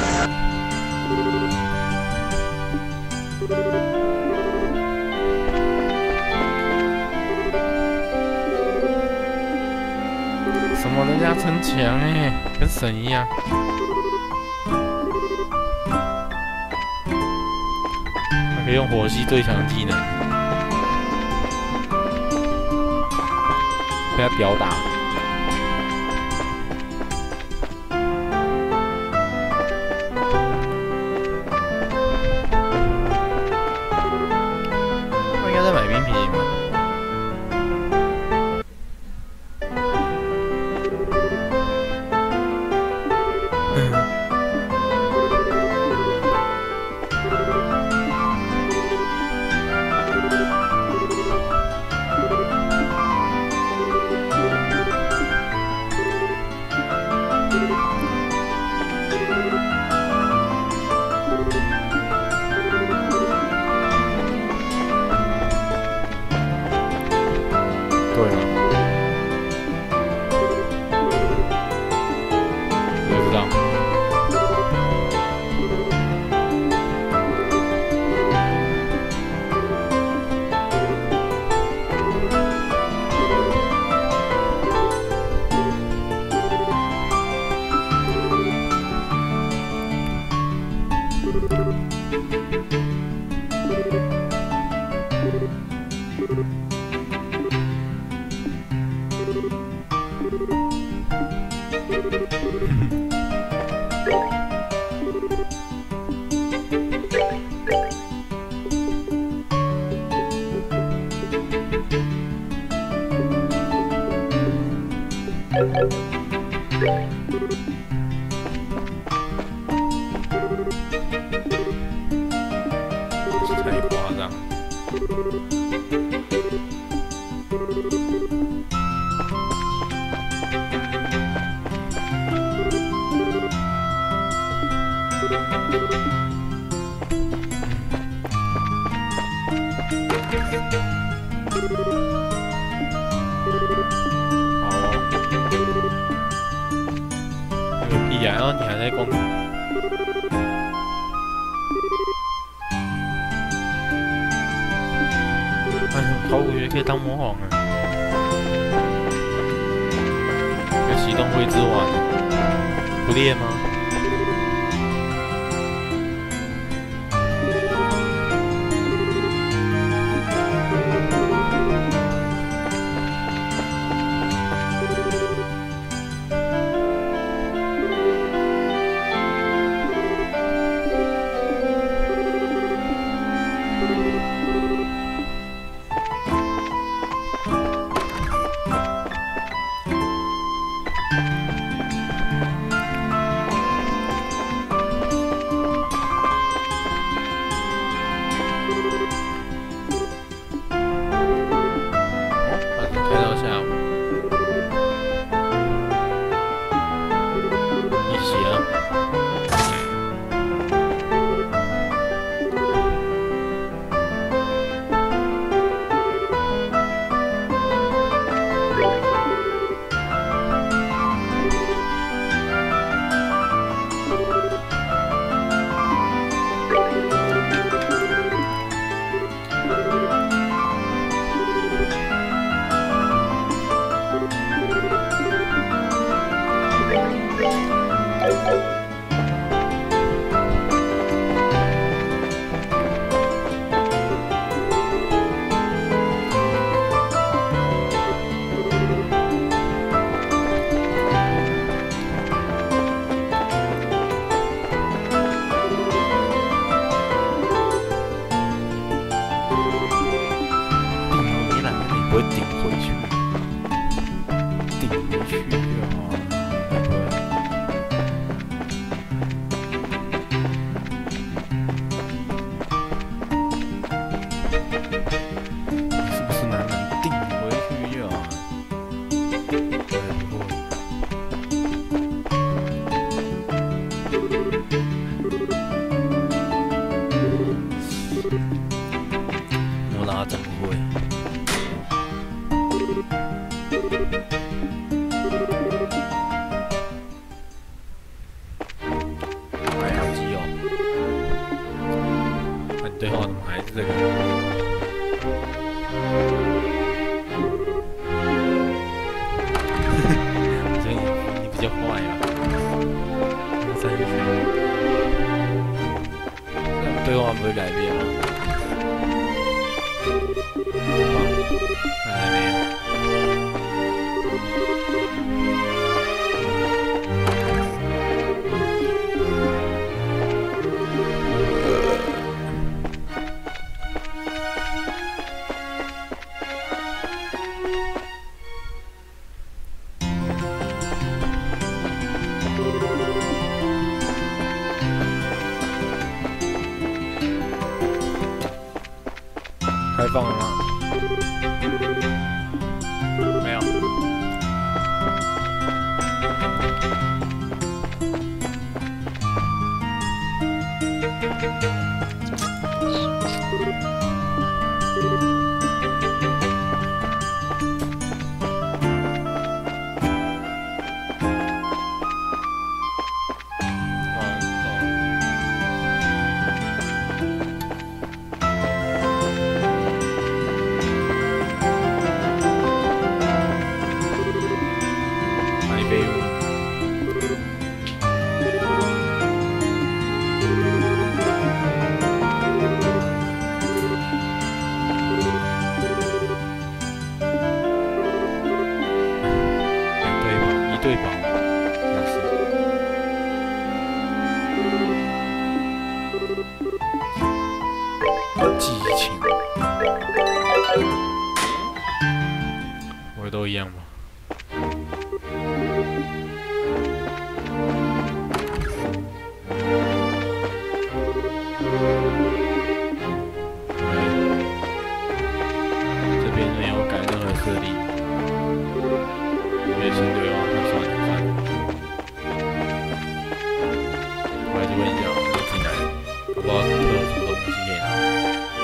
什么人家城墙哎，跟神一样。他可以用火系最强技能，被他吊打。我应该在买冰皮吧。对吗？我不知道。太夸张。有屁呀！然后你还在攻。哎呦，考古学可以当魔皇啊！要启动灰之环，不练吗？ 会改变吗？还没有。开放了吗？没有。对吧？真是。激情，我都一样吧。这边没有改任何设定，月薪对哦。 我还是问一下，我进来，搞不好特殊的武器可以拿。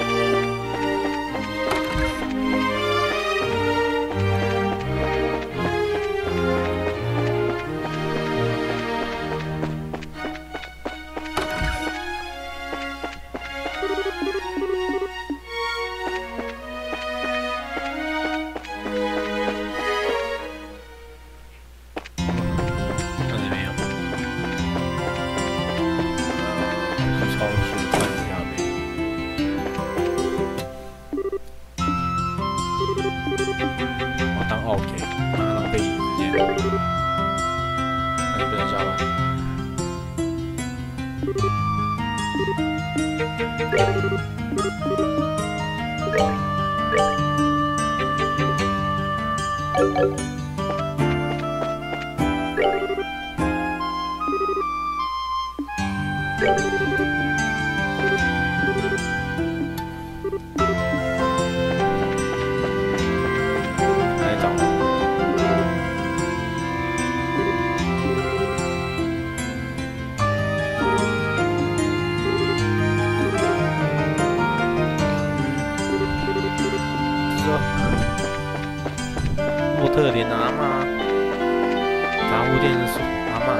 莫特莲阿妈，杂物店的阿妈，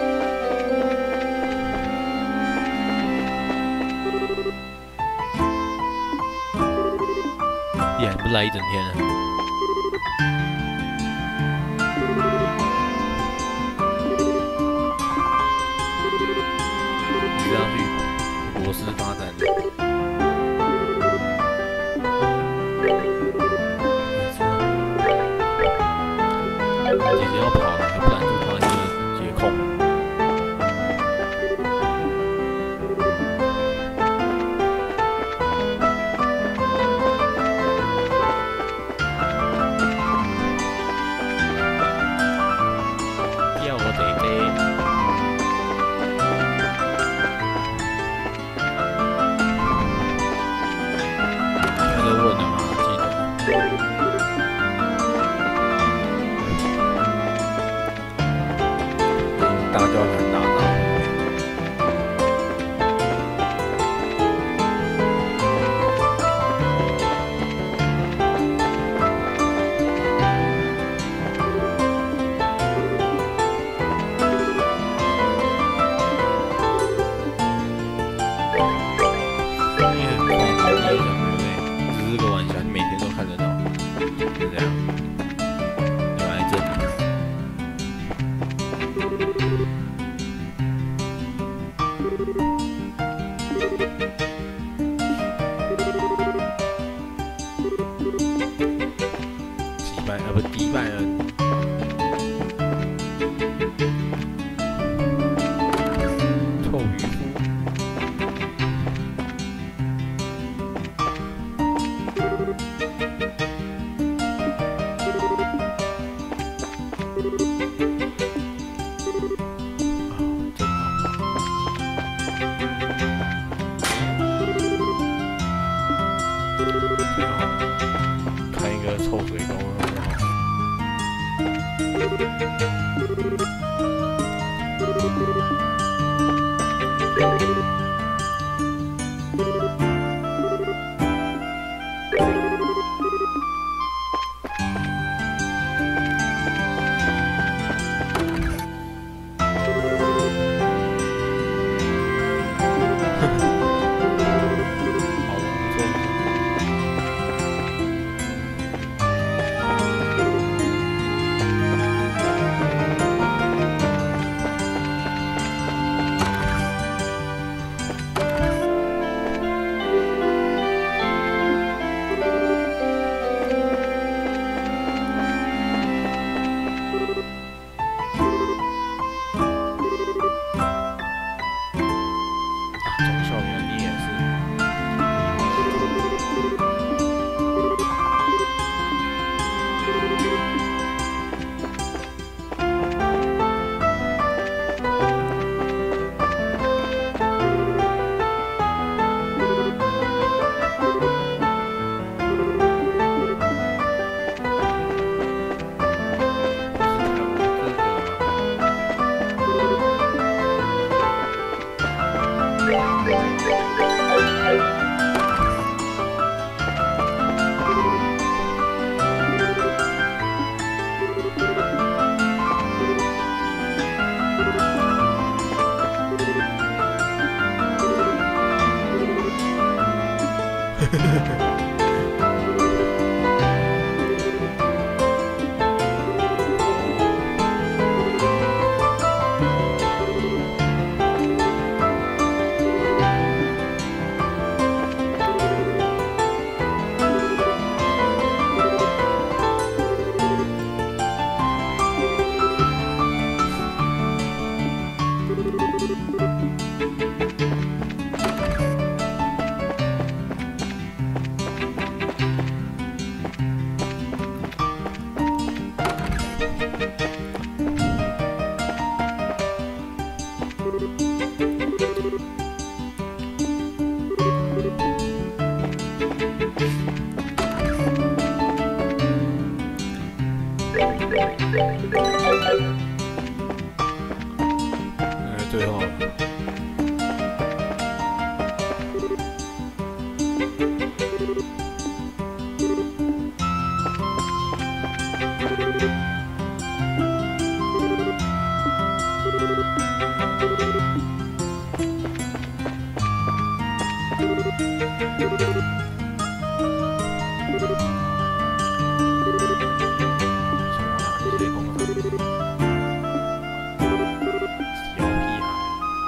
也还不来一整天呢。你这样去博士发展的。 姐姐要跑了，还不拦住她去解控。要我得飞。还在问呢吗？记得。 大教堂大道。你很狂，你也想对不对？只是个玩笑，你每天都看得到，就这样。原来这里。 看一个臭水沟很好。哎，最后。小屁孩。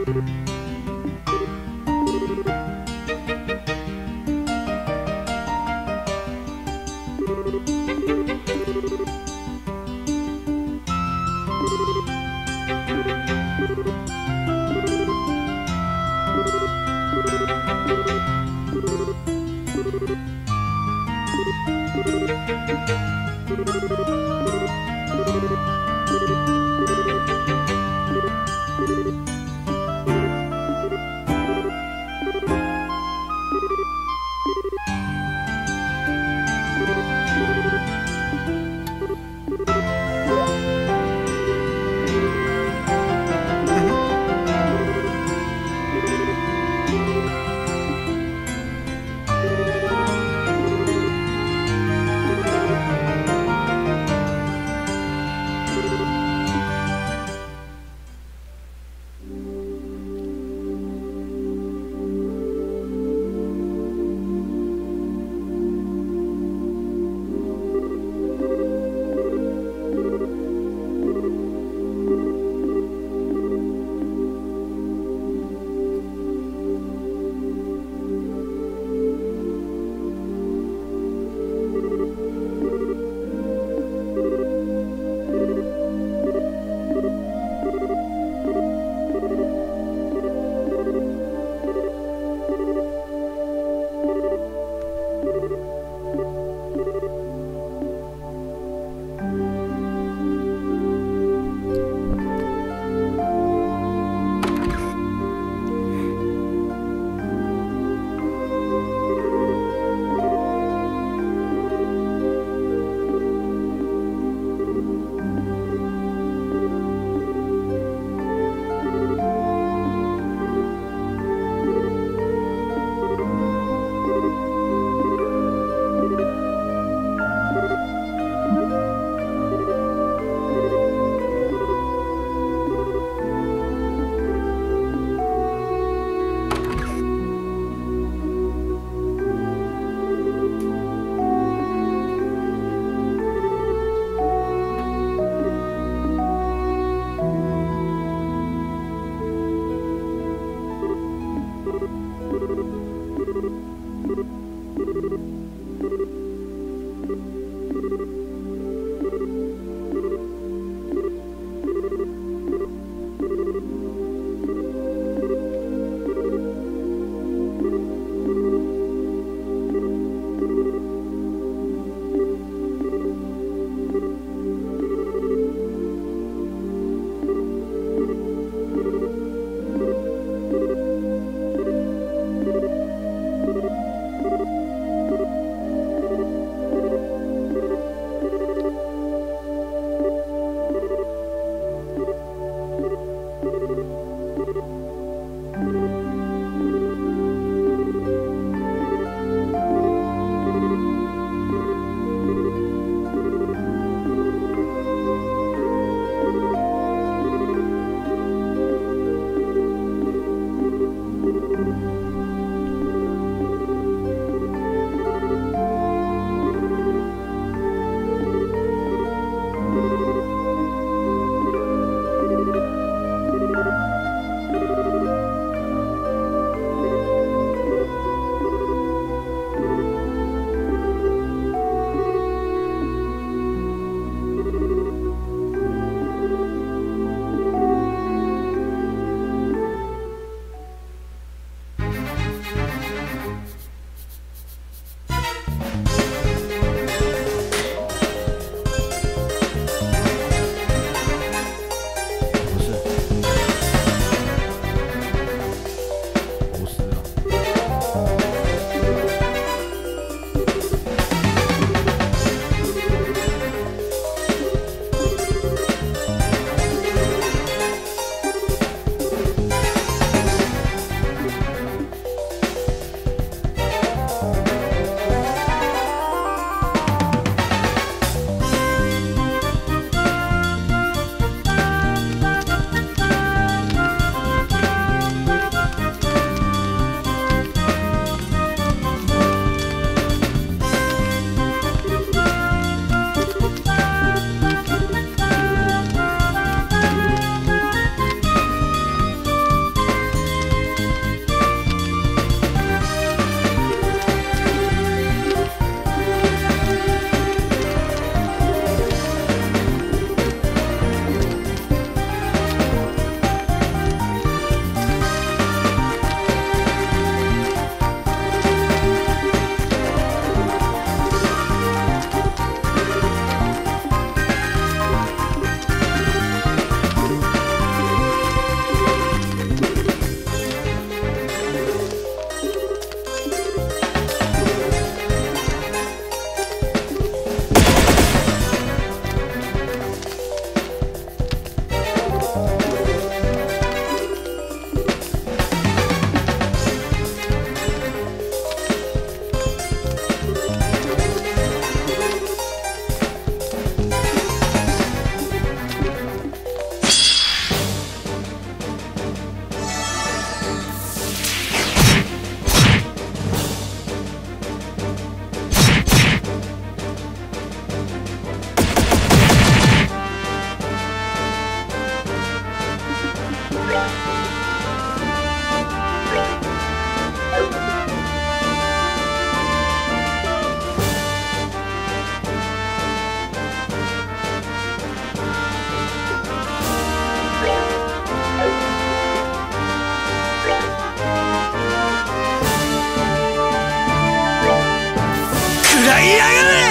Thank you. 食らいやがれ。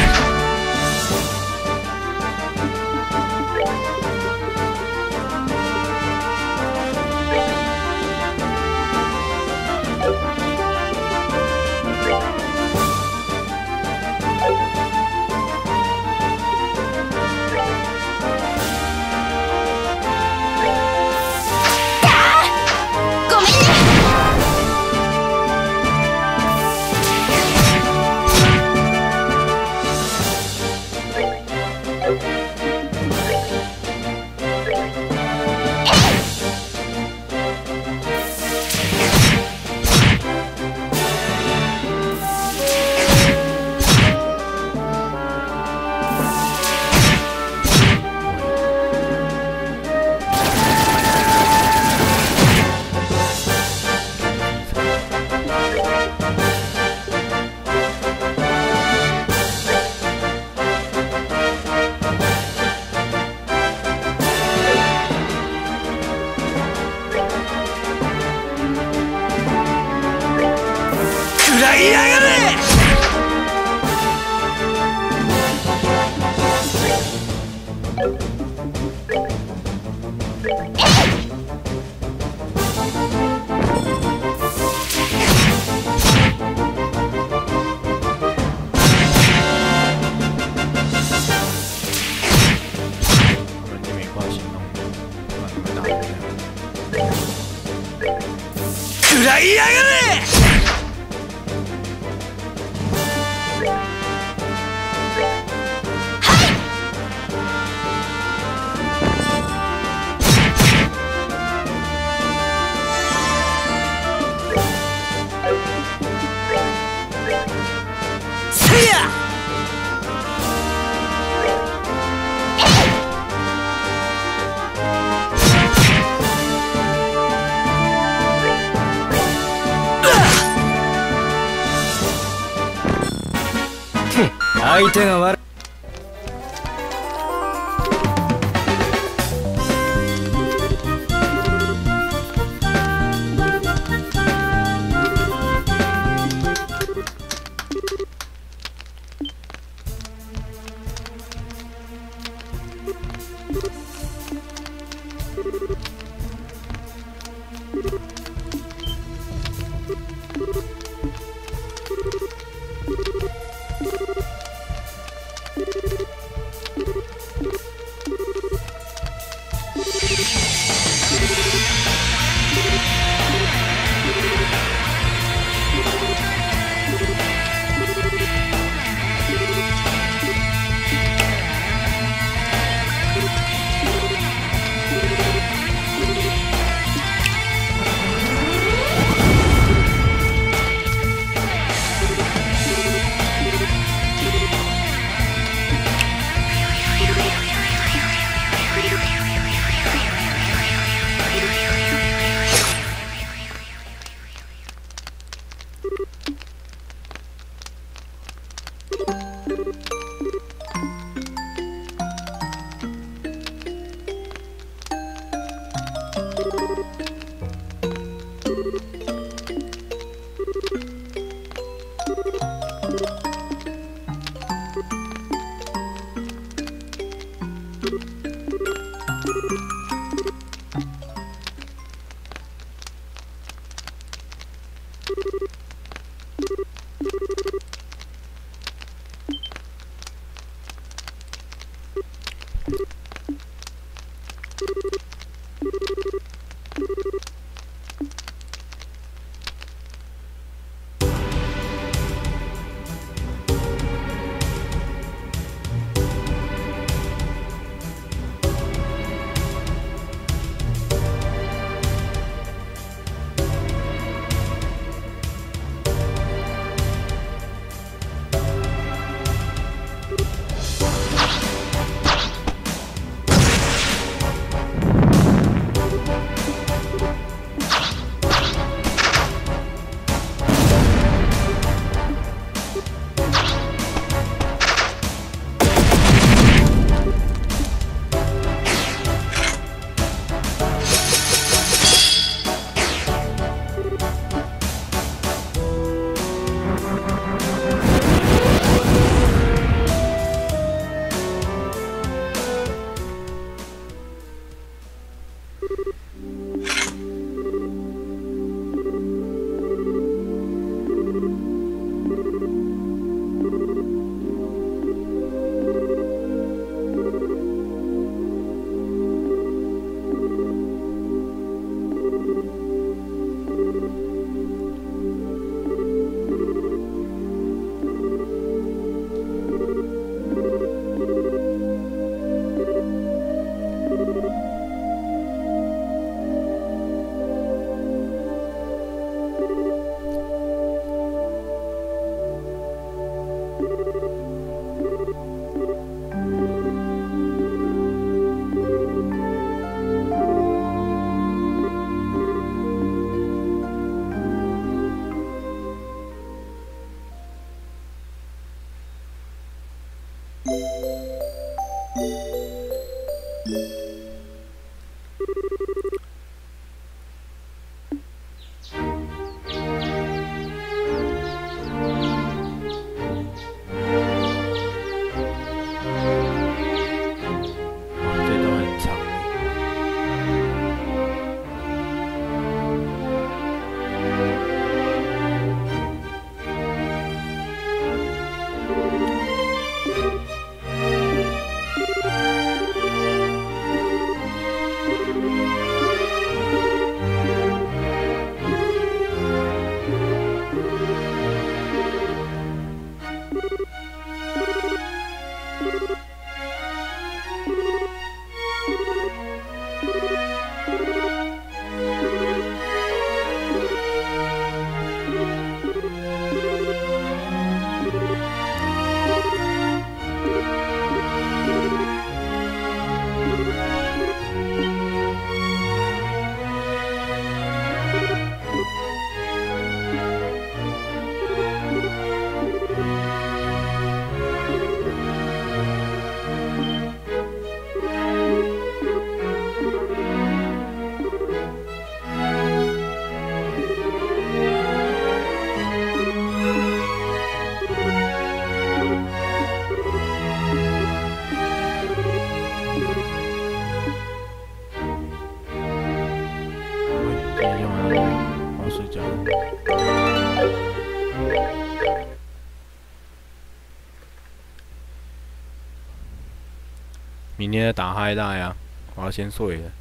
食らいやがれ。 你没关系，那你们打这样。 食らいやがれ。せや。相手が悪い。 明天再打嗨大呀，我要先睡了。